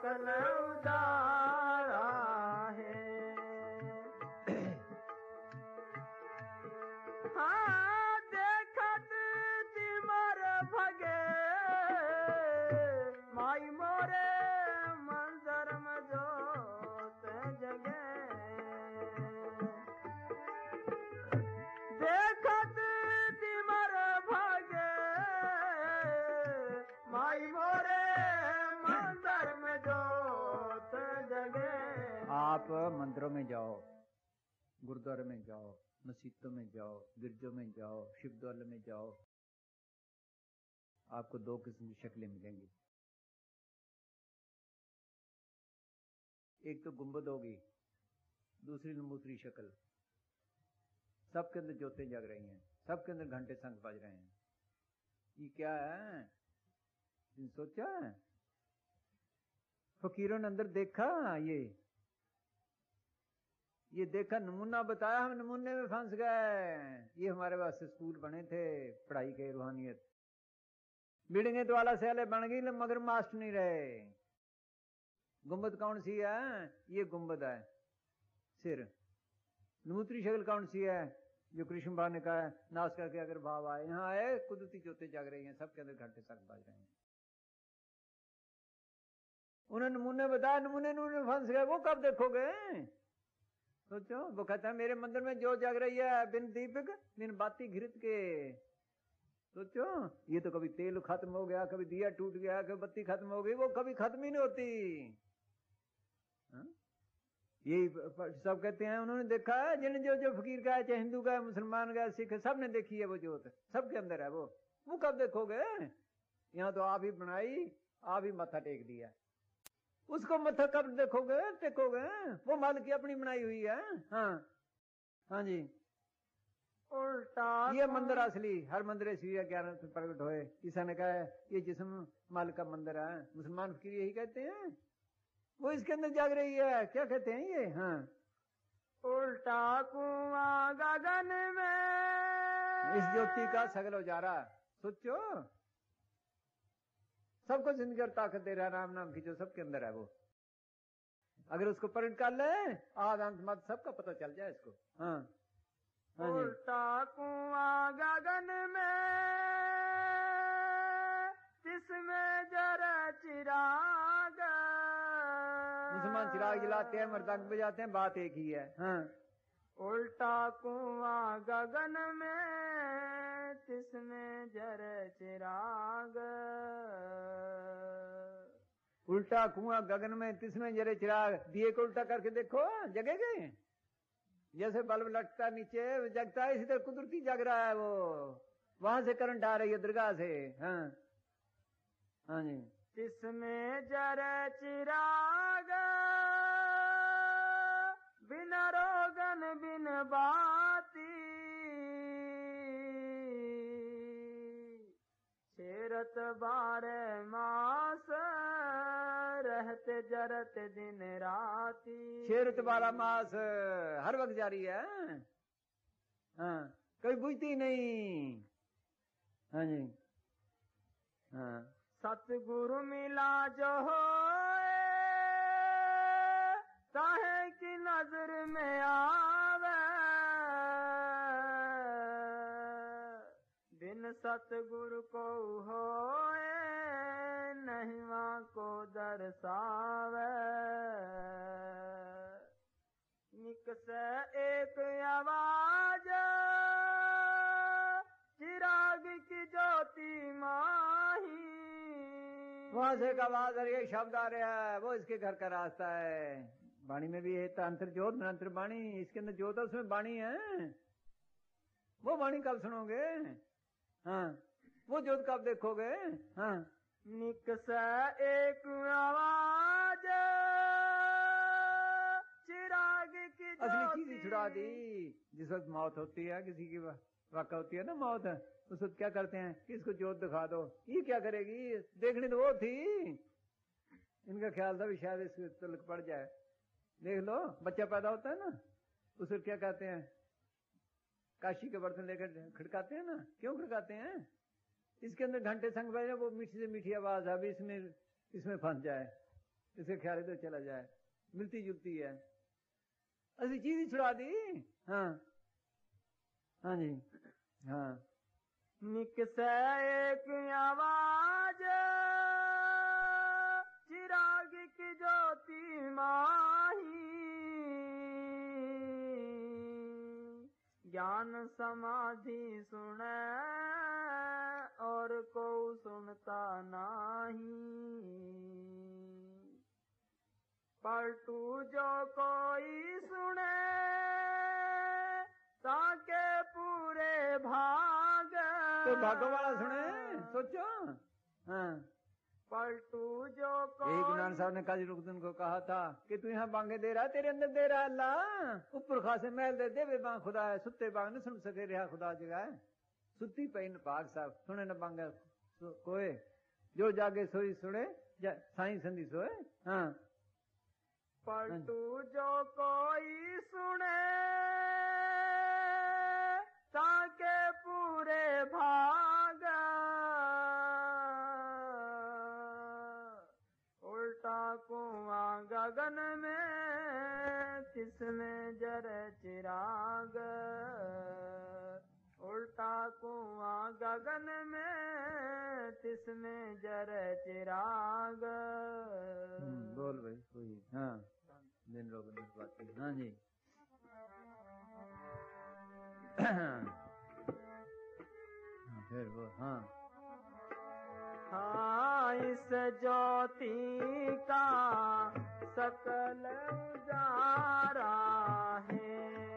सकल उदारा है। हाँ देखत तिमर भगे माई मोरे मंजर में जोत जगे। देखत तिमर भगे माई मोरे मंदिर में जोत जगे। आप मंदिरों में जाओ, गुरुद्वारे में जाओ, मस्जिदों में जाओ, गिरजों में जाओ, शिवद्वार में जाओ, आपको दो किस्म की शक्लें मिलेंगी। एक तो गुंबद होगी, दूसरी नमूसरी शक्ल। सबके अंदर ज्योतें जग रही हैं, सबके अंदर घंटे शंख बज रहे हैं। ये क्या है? सोचा है? फकीरों ने अंदर देखा, ये देखा, नमूना बताया, हम नमूने में फंस गए। ये हमारे वास्ते स्कूल बने थे पढ़ाई के, रूहानियत। बिल्डिंगे तो वाला सैले बन गई मगर मास्टर नहीं रहे। गुंबद कौन सी है? ये गुंबद है, सिर। नमूत्री शक्ल कौन सी है? जो कृष्ण भगवान ने कहा है, नाश करके अगर भाव आए। यहाँ आए कुदरती ज्योति जग रही हैं, सबके अंदर घंटे तक बज रहे हैं। उन्हें नमूने बताया, नमूने फंस गए। वो कब देखोगे? सोचो। वो कहता है मेरे मंदिर में जो जग रही है बिन दीपक बिन बाती घृत के। सोचो, ये तो कभी तेल खत्म हो गया, कभी दिया टूट गया, कभी बत्ती खत्म हो गई, वो कभी खत्म ही नहीं होती। यही सब कहते हैं, उन्होंने देखा है। जिन जो फकीर का है, चाहे हिंदू का है, मुसलमान का है, सिख, सब ने देखी है वो ज्योत, सबके अंदर है वो कब देखोगे? यहाँ तो आप ही बनाई, आप ही मत्था टेक दिया, उसको मत्था कब देखोगे? टेकोगे? वो माल की अपनी बनाई हुई है। हाँ जी। उल्टा ये मंदिर असली, हर मंदिर इसलिए ज्ञान से प्रकट होए। ईसा ने कहा है ये जिस्म माल का मंदिर है। मुसलमान फकीर यही कहते हैं, वो इसके अंदर जाग रही है। क्या कहते हैं ये? उल्टा कुआं गगन में, इस ज्योति का सगल उजारा। सोचो, सबको जिंदगी और ताकत दे रहा है, राम नाम की जो सबके अंदर है वो। अगर उसको प्रकट कर ले, आद अंत मत सबका पता चल जाए इसको। उल्टा कुआं गगन में, जिसमें जरा चिराग। मुसलमान चिराग जलाते हैं, मृदंग बजाते हैं, बात एक ही है। उल्टा कुआं गगन में, जिसमें जरा चिराग। उल्टा कुआं गगन में, तिसमें जरे चिराग। दिए को उल्टा करके देखो, जगेगे। जैसे बल्ब लटकता नीचे जगता है, इसी तरह कुदरती जग रहा है वो। वहां से करंट आ रही है दरगाह से। हाँ जी। जिसमें जरे चिराग, बिना रोगन बिन बाती। शेरत बारे मास, रहते जरत दिन राती। शेरत बारह मास हर वक्त जारी है। कभी बुझती नहीं। हाँ जी। सतगुरु मिला जो हो, चाहे की नजर में आवे। बिन सतगुरु को होए, नहीं वहाँ को दर्शावे। निक से एक आवाज, चिराग की ज्योति माही। वहां से एक आवाज आ रही है, शब्द आ रहा है, वो इसके घर का रास्ता है। वाणी में भी है अंतर ज्योत निरंतर वाणी। इसके अंदर ज्योत है, उसमें वाणी है। वो वाणी कब सुनोगे? वो ज्योत कब देखोगे? निक से एक आवाज, चिराग की असली चीज छुड़ा दी। जिस वक्त मौत होती है, किसी की वाक़ा होती है ना मौत, उस वक्त क्या करते हैं कि इसको ज्योत दिखा दो। ये क्या करेगी? देखनी तो वो थी। इनका ख्याल था भी शायद इसको तलक पड़ जाए। देख लो, बच्चा पैदा होता है ना, उस वक्त क्या कहते हैं, काशी के बर्तन लेकर खड़काते हैं ना। क्यों खड़काते हैं? इसके अंदर घंटे संग बजे, वो मीठी से मीठी आवाज है, अभी इसमें फंस जाए। इसे ख्याल तो चला जाए, मिलती जुलती है, असली चीज ही छुड़ा दी। हाँ हाँ जी हाँ। निकसे एक आवाज चिराग की ज्योति माही, ज्ञान समाधि सुने और को सुनता नहीं। पलटू जो कोई सुने ताके पूरे भाग, तो भागो वाला सुने, सोचो। हाँ पलटू जो कोई, एक नान साहब ने काजी रुकदन को कहा था कि तू यहाँ बांगे दे रहा, तेरे अंदर दे रहा अल्लाह, ऊपर खासे महल दे दे वे बांग खुदा है, सुते बांग न सुन सके रहा खुदा जगह है, सुती पई न भाग साहब सुने न बांगे कोई, जो जागे सोई सुने साई संधी सोए। हाँ पलटू जो कोई सुने ताके पूरे भाग, उल्टा कुआं गगन में तिसमें जरे चिराग, उल्टा कुआं गगन में तिसमें जरे चिराग। बोल भाई कोई। हाँ दिन लोग बात। हाँ जी फिर वो। हाँ हाँ इस ज्योति का सकल उजारा है,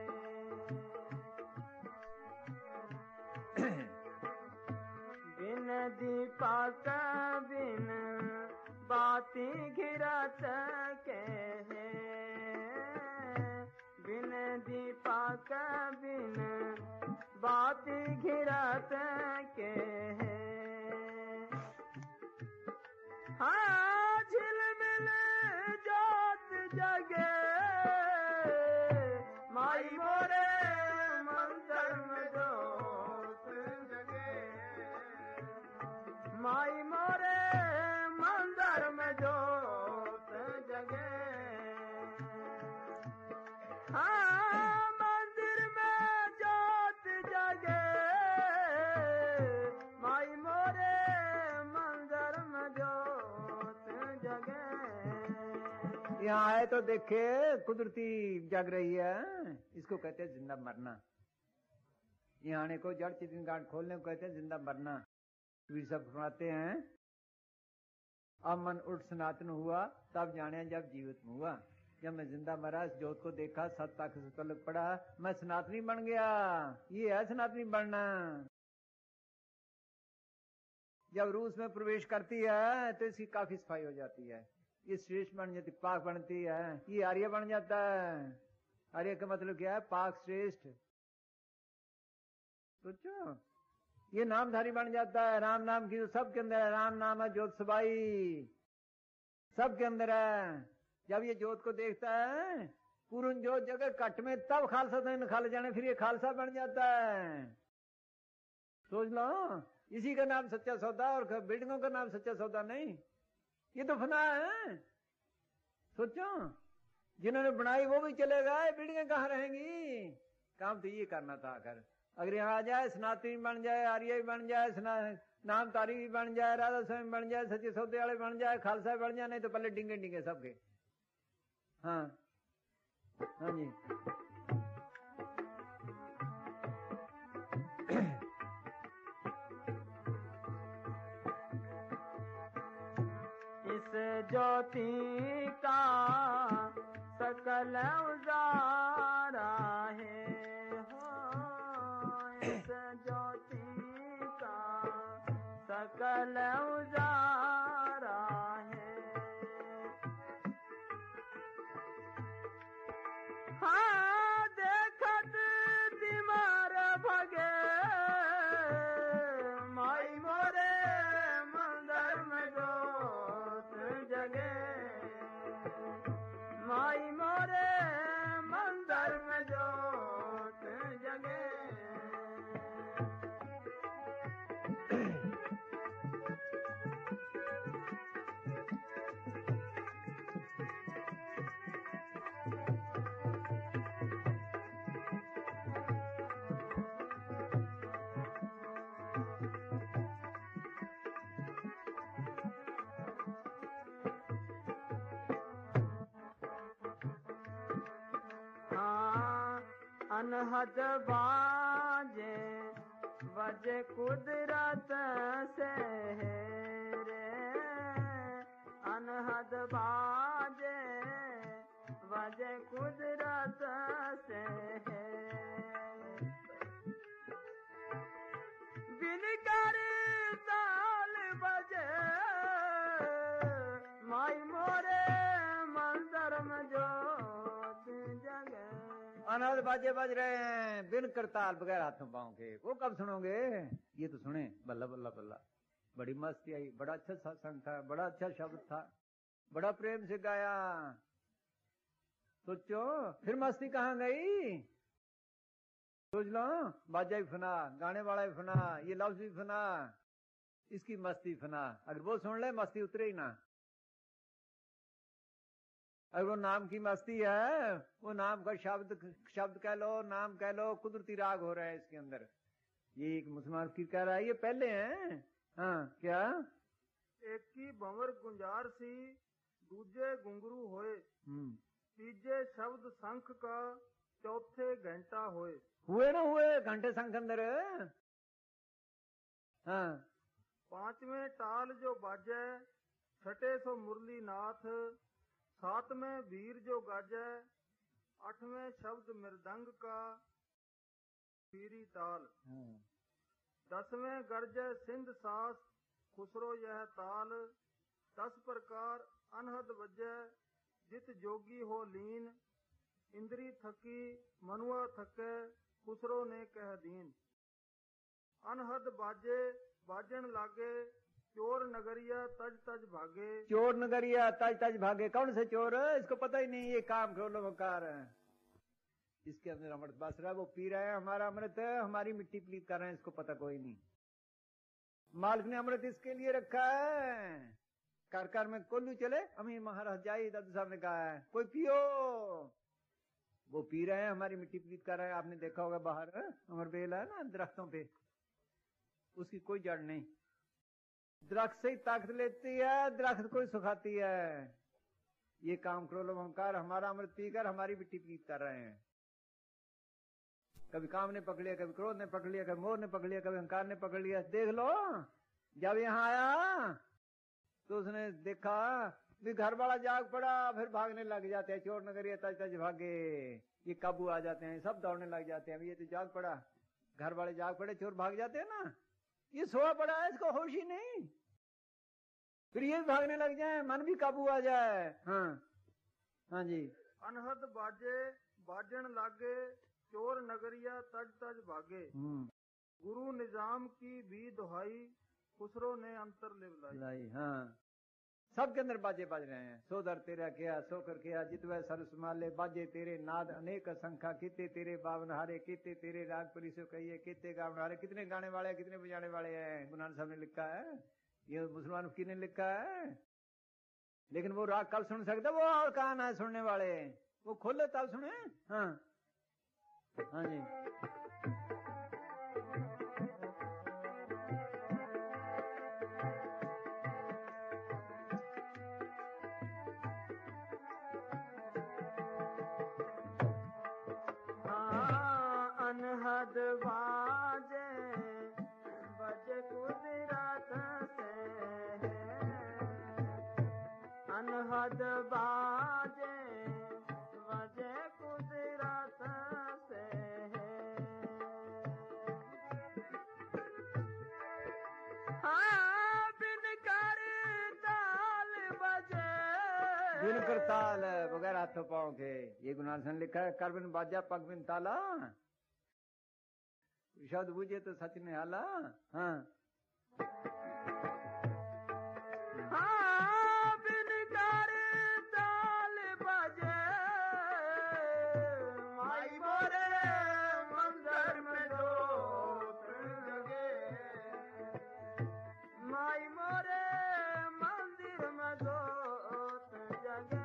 बिन दीपक बिन बाती घिरत के है, बिन दीपक बिन बाती घिरत के है। हाँ झिलमिल जोत जगे माई मोरे मंदिर में जोत जगे, माई मोरे मंदिर में जोत जगे। हाँ मंदिर में जोत जगे माई मोरे मंदिर में जोत जगे। यहाँ आए तो देखे कुदरती जग रही है, इसको कहते हैं जिंदा मरना। यहाँ आने को जड़ चितिन गांठ खोलने को कहते हैं जिंदा मरना। वीर सब सुनाते हैं अब मन उठ सनातन हुआ तब जाने जब जीवित में हुआ। जब मैं जिंदा मरा इस जोत को देखा सत तक से तलक पड़ा मैं सनातनी बन गया। ये है सनातनी बनना। जब रूस में प्रवेश करती है तो इसकी काफी सफाई हो जाती है, ये श्रेष्ठ बन जाती, पाक बनती है, ये आर्य बन जाता है। आर्य का मतलब क्या है? पाक श्रेष्ठ। सोचो ये नामधारी बन जाता है। राम नाम की जो सबके अंदर है, राम नाम है ज्योत सबाई सबके अंदर है। जब ये ज्योत को देखता है पूर्ण ज्योत जगह कट में तब खालसा तो निकाले जाने, फिर ये खालसा बन जाता है। सोच लो इसी का नाम सच्चा सौदा और बिल्डिंगों का नाम सच्चा सौदा नहीं, ये तो फना है। सोचो जिन्होंने बनाई वो भी चले गए, बिल्डिंगें कहाँ रहेंगी? काम तो ये करना था। अगर यहाँ आ जाए सनातनी बन जाए, आर्य बन जाए, नाम तारी भी बन जाए, राधा स्वामी बन जाए, सच्चे सौदे वाले बन जाए, खालसा बन जाए, नहीं तो पहले डिंगे डिंगे सबके। हाँ हाँ जी इस ज्योति का सकल उजारा है, इस ज्योति का सकल उजारा है। हाँ देखत बीमार भगे माई मोरे मंदिर में जोत जगे, माई मोरे मंदिर में जोत जगे। अनहद बाजे बजे कुदरत से रे, अनहद बाजे बजे कुदरत से है। बिन कर ताल बजे माई मोरे मंदिर में जोत जगे। अनाथ बाजे बज रहे हैं बिन करताल बगैर हाथों पाँव के, वो कब सुनोगे? ये तो सुने, बल्ला बल्ला बल्ला, बड़ी मस्ती आई, बड़ा अच्छा सत्संग था, बड़ा अच्छा शब्द था, बड़ा प्रेम से गाया। सोचो फिर मस्ती कहाँ गई? सोच लो, बाजा भी फना, गाने वाला भी फना, ये लफ्ज भी फना, इसकी मस्ती फना। अगर वो सुन ले मस्ती उतरे ही ना। अगर वो नाम की मस्ती है, वो नाम का शब्द कह लो, नाम कह लो, कुदरती राग हो रहा है इसके अंदर। ये एक मुसलमान की कह रहा है, ये पहले हैं। हाँ क्या? एक की भंवर गुंजार सी, दूजे घुंघरू होए, तीजे शब्द शंख का, चौथे घंटा होए। हुए ना हुए घंटे शंख अंदर। हाँ। पांचवें ताल जो बाजे, छठे सो मुरली नाथ, सातवें वीर जो गाजे, आठवें शब्द मृदंग का, पीरी ताल। दसवें गर्जे सिंध सास, खुसरो यह ताल, 10 प्रकार अनहद बजे, जित जोगी हो लीन, इंद्री थकी मनुआ थके, खुसरो ने कह दीन। अनहद बाजे बाजन लागे, चोर नगरिया तज तज भागे। चोर नगरिया तज तज भागे, कौन से चोर? इसको पता ही नहीं ये काम क्रोलोमकार है। इसके अंदर अमृत बस रहा है, वो पी रहे हैं हमारा अमृत, हमारी मिट्टी प्लीत कर रहे हैं, इसको पता कोई नहीं। मालिक ने अमृत इसके लिए रखा है। कर कर में कोल्लू चले, अमीर महाराज जाई, दादू साहब ने कहा है कोई पियो। वो पी रहे हैं, हमारी मिट्टी प्लीत कर रहे हैं। आपने देखा होगा बाहर अमर बेल है ना दरख्तों पे, उसकी कोई जड़ नहीं, दरख्त से ही ताकत लेती है, दरख्त को ही सुखाती है। ये काम क्रोलोमकार हमारा अमृत पीकर हमारी मिट्टी प्लीत कर रहे हैं। कभी काम ने पकड़ लिया, कभी क्रोध ने पकड़ लिया, कभी मोह ने पकड़ लिया, कभी अहंकार ने पकड़ लिया। देख लो, जब यहाँ आया तो उसने देखा भी घर वाला जाग पड़ा, फिर भागने लग जाते हैं। चोर नगरिया तज तज भागे, ये काबू आ जाते हैं, सब दौड़ने लग जाते हैं। ये तो जाग पड़ा, घर वाले जाग पड़े, चोर भाग जाते हैं ना। ये सोया पड़ा है, इसको होश ही नहीं, फिर ये भी भागने लग जाए, मन भी काबू आ जाए। हाँ हाँ जी। अनहद बाजे बाजन लागे, चोर नगरिया तज तज भागे। गुरु निजाम की भी दुहाई, खुसरो ने अंतर लिवलाई। हाँ, सबके अंदर बाजे बाज रहे हैं। सो दर तेरा किया, सो कर किया, जितवे सरस माले, बाजे तेरे नाद अनेक संख्या, कितने तेरे बावन हारे, कितने तेरे राग परी सो कहिए, कितने गावन हारे। कितने गाने वाले हैं, कितने बजाने वाले हैं, गुरु नानक साहब ने लिखा है, ये मुसलमान फकीर ने लिखा है। लेकिन वो राग कब सुन सकते? वो और कान है सुनने वाले, वो खोले तब सुने। हाँ हाँ जी। अनहद बाजे बजे कुदरत से है, अनहद बाजे बजे कुदरत से है। हाँ बिन कर ताल बजे, बिन कर ताल बगैर हाथों पाँव के। ये गुरु नानक ने लिखा है, कर बिन बाजा पग बिन ताला, शब्द बूझे तो सच ने हाला। हाँ हाँ बिन कर ताल बजे, माई मोरे मंदिर में जोत जगे, माई मोरे मंदिर में जोत जगे।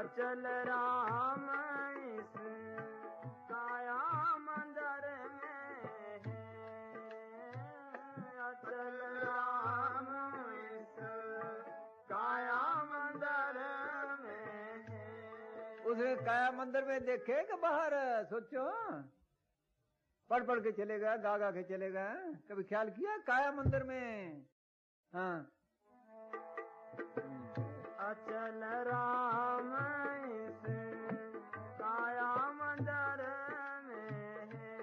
अचल राम इस काया मंदिर में है, अचल राम इस काया मंदिर में है। उसने काया मंदिर में देखे कि बाहर? सोचो, पढ़ पढ़ के चलेगा, गा गा के चलेगा, कभी ख्याल किया काया मंदिर में? हाँ, अचल राम इस काया मंदिर में है।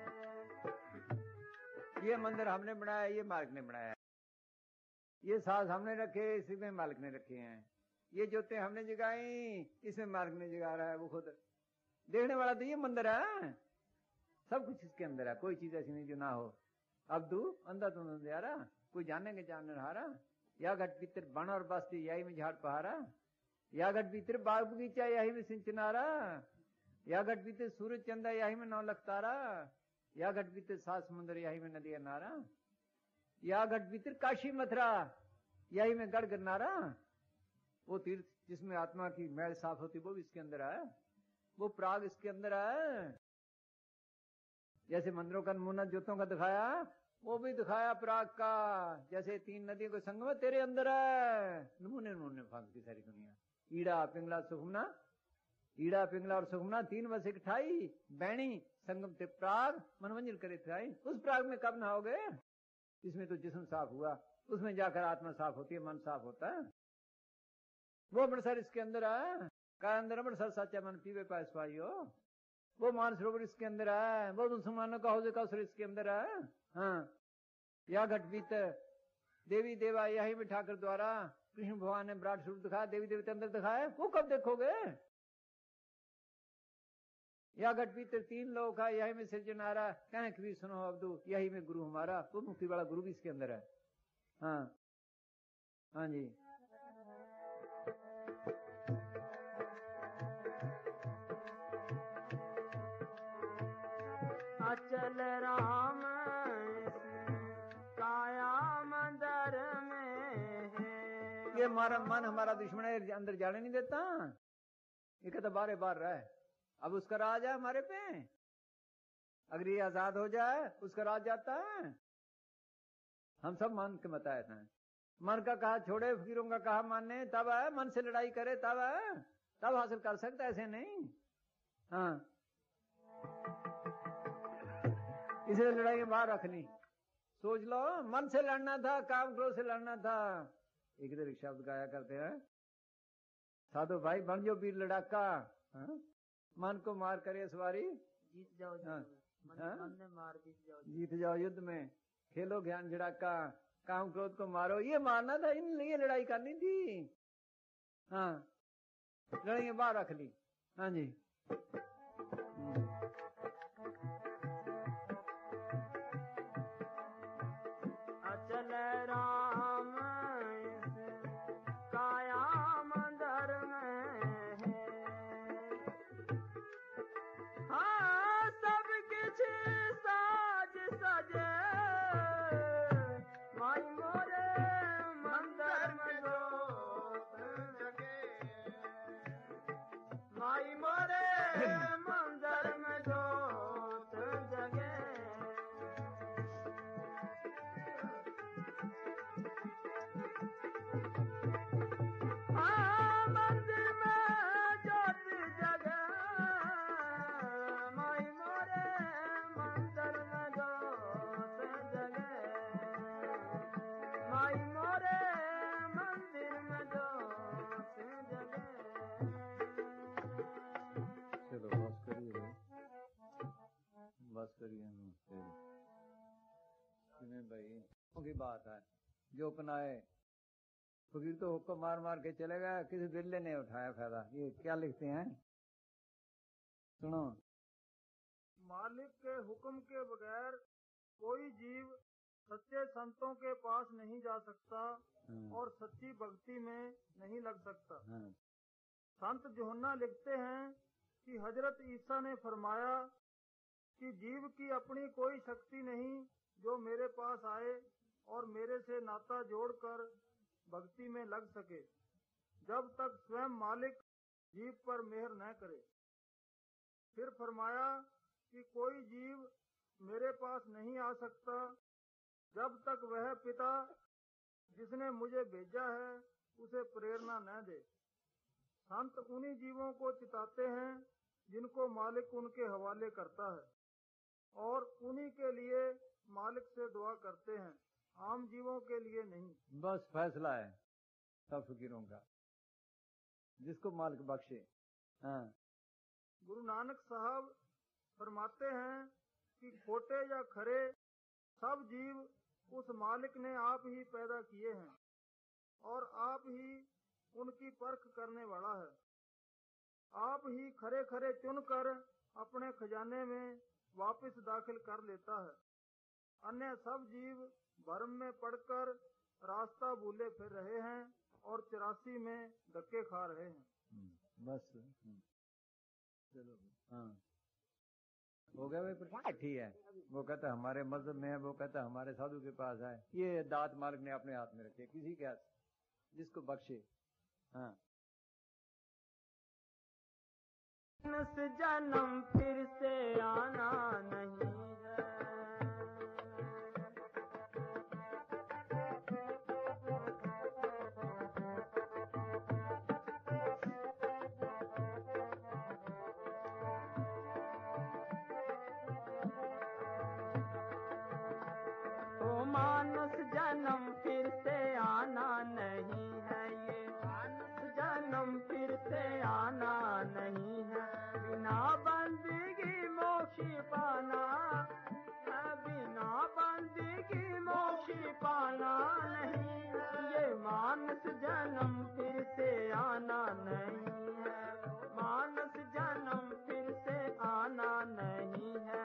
ये मंदिर हमने बनाया, ये मालिक ने बनाया, ये सास हमने रखे, इसी में मालिक ने रखे हैं, ये जोते हमने जगाई, इसमें मालिक ने जगा रहा है। वो खुद देखने वाला तो ये मंदिर है, सब कुछ इसके अंदर है, कोई चीज ऐसी नहीं जो ना हो। अब तू अंधा तो नजारा, कोई जाने के जानने हारा, या घट भीतर बन और बस्ती यही में झाड़ पहारा, या घट भीतर बाग बगीचा यही में सिंचनारा, या घट भीतर सूरज चंदा यही में 9 लाख तारा, या घट भीतर 7 समुद्र यही में नदिया नारा, या घट भीतर काशी मथुरा यही में गढ़ गिरनारा। वो तीर्थ जिसमें आत्मा की मैल साफ होती वो भी इसके अंदर है, वो प्राग इसके अंदर है। जैसे मंदिरों का नमूना ज्योतों का दिखाया, वो भी दिखाया प्राग का, जैसे 3 नदियों के संगम तेरे अंदर है। नमूने नमूने भाग की सारी दुनिया, ईड़ा पिंगला सुखमना, ईड़ा पिंगला और सुखमना 3 वर्ष इकठाई, बैणी संगम ते प्राग मनोरंजन करे थे। उस प्राग में कब नहाओगे? इसमें तो जिस्म साफ हुआ, उसमें जाकर आत्मा साफ होती है, मन साफ होता है। वो अमृतसर इसके अंदर है, का अंदर अमृतसर साचा मन पीवे पास पाइयो। वो मानसरोवर इसके अंदर है, वो मुसलमानों का हौजे कौसर इसके अंदर है। हाँ, या घट भीतर देवी देवा यही में ठाकर द्वारा कृष्ण भगवान ने विराट स्वरूप दिखाया, देवी देवता अंदर दिखाया, वो कब देखोगे? या घट भीतर 3 लोग है यही में सिरजनारा, कहने कभी सुनो अब्दू यही में गुरु हमारा, वो मुक्ति वाला गुरु भी इसके अंदर है। हाँ हाँ जी, अचल राम इस काया मंदिर में है। ये हमारा मन हमारा दुश्मन है, अंदर जाने नहीं देता, ये कहता बारे बार रहा है। अब उसका राज है हमारे पे, अगर ये आजाद हो जाए उसका राज जाता है। हम सब मन के बताए थे, मन का कहा छोड़े, फकीरों का कहा माने, तब है मन से लड़ाई करे, तब है, तब हासिल कर सकता, ऐसे नहीं। हाँ, इसे लड़ाई में बाहर रख ली। सोच लो, मन से लड़ना था, काम क्रोध से लड़ना था। एक इधर एक शब्द गाया करते हैं, साधु भाई बन जो वीर लड़ाका, मन को मार करे सवारी, जीत जाओ मन में मार जीत जाओ युद्ध में, खेलो ज्ञान झड़ाका, काम क्रोध को मारो। ये मारना था, इन लिए लड़ाई करनी थी। हाँ, लड़ाई में बाहर रख ली। हाँ जी, अचल राम इस काया मंदिर में है। हाँ, सब कुछ साज सजे माई मोरे मंदिर में जोत जगे, माई मोरे मंदिर में जोत जगे। मंदिर में जोत जगे, माई मोरे मंदिर में जोत जगे, माई मोरे मंदिर में जोत जगे। चलो बस करिए, बस करिए। सुने भाई की बात है, जो अपनाए फकीर तो हुक्म मार मार के चले गए, किसी बिल्ले ने उठाया फायदा। ये क्या लिखते हैं, सुनो। मालिक के हुक्म के बगैर कोई जीव सच्चे संतों के पास नहीं जा सकता और सच्ची भक्ति में नहीं लग सकता। संत जोहन्ना लिखते हैं कि हजरत ईसा ने फरमाया कि जीव की अपनी कोई शक्ति नहीं जो मेरे पास आए और मेरे से नाता जोड़कर भक्ति में लग सके। जब तक स्वयं मालिक जीव पर मेहर न करे। फिर फरमाया कि कोई जीव मेरे पास नहीं आ सकता जब तक वह पिता जिसने मुझे भेजा है उसे प्रेरणा न दे। संत उन्हीं जीवों को चिताते हैं जिनको मालिक उनके हवाले करता है और उन्हीं के लिए मालिक से दुआ करते हैं, आम जीवों के लिए नहीं। बस फैसला है सब फकीरों का, जिसको मालिक बख्शे। हाँ। गुरु नानक साहब फरमाते हैं कि खोटे या खरे सब जीव उस मालिक ने आप ही पैदा किए हैं और आप ही उनकी परख करने वाला है। आप ही खरे खरे चुनकर अपने खजाने में वापस दाखिल कर लेता है। अन्य सब जीव भरम में पड़कर रास्ता भूले फिर रहे हैं और 84 में धक्के खा रहे हैं। बस चलो। हाँ हो गया भाई, ठीक है। वो कहता है हमारे मजहब में है, वो कहता है हमारे साधु के पास है। ये दात मालिक ने अपने हाथ में रखे, किसी के हाथ, जिसको बख्शे। हाँ। जन्म फिर से आना नहीं है, ओ मानस जन्म फिर से आना नहीं है, ये मानस जन्म फिर से आना नहीं है। बिना बंदगी मोक्ष पाना है, बिना बंदगी मोक्ष पाना नहीं है। ये मानस जन्म फिर से आना नहीं है, मानस जन्म फिर से आना नहीं है।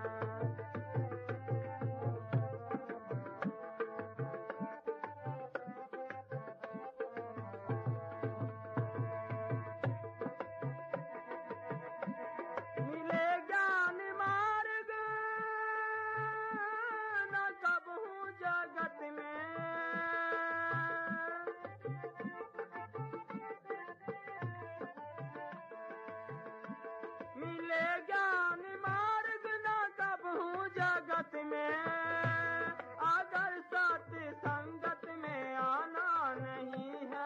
मिले ज्ञान मार्ग न कबहू जगत में, अगर सत्य संगत में आना नहीं है,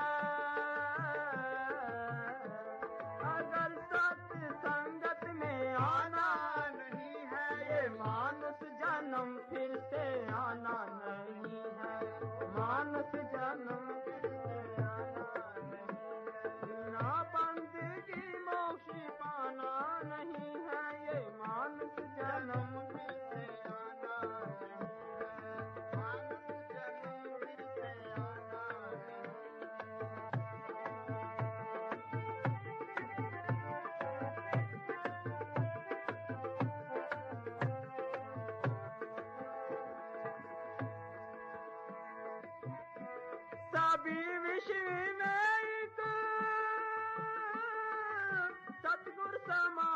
अगर सत्य संगत में आना नहीं है। ये मानस जन्म फिर से आना नहीं है, मानस जन्म फिर से आना नहीं है। बिना बंदगी मोक्ष पाना नहीं है, ये मानस जन्म फिर से आना नहीं है, मानस जन्म फिर से आना नहीं सभी विश्व में एक सतगुरु समा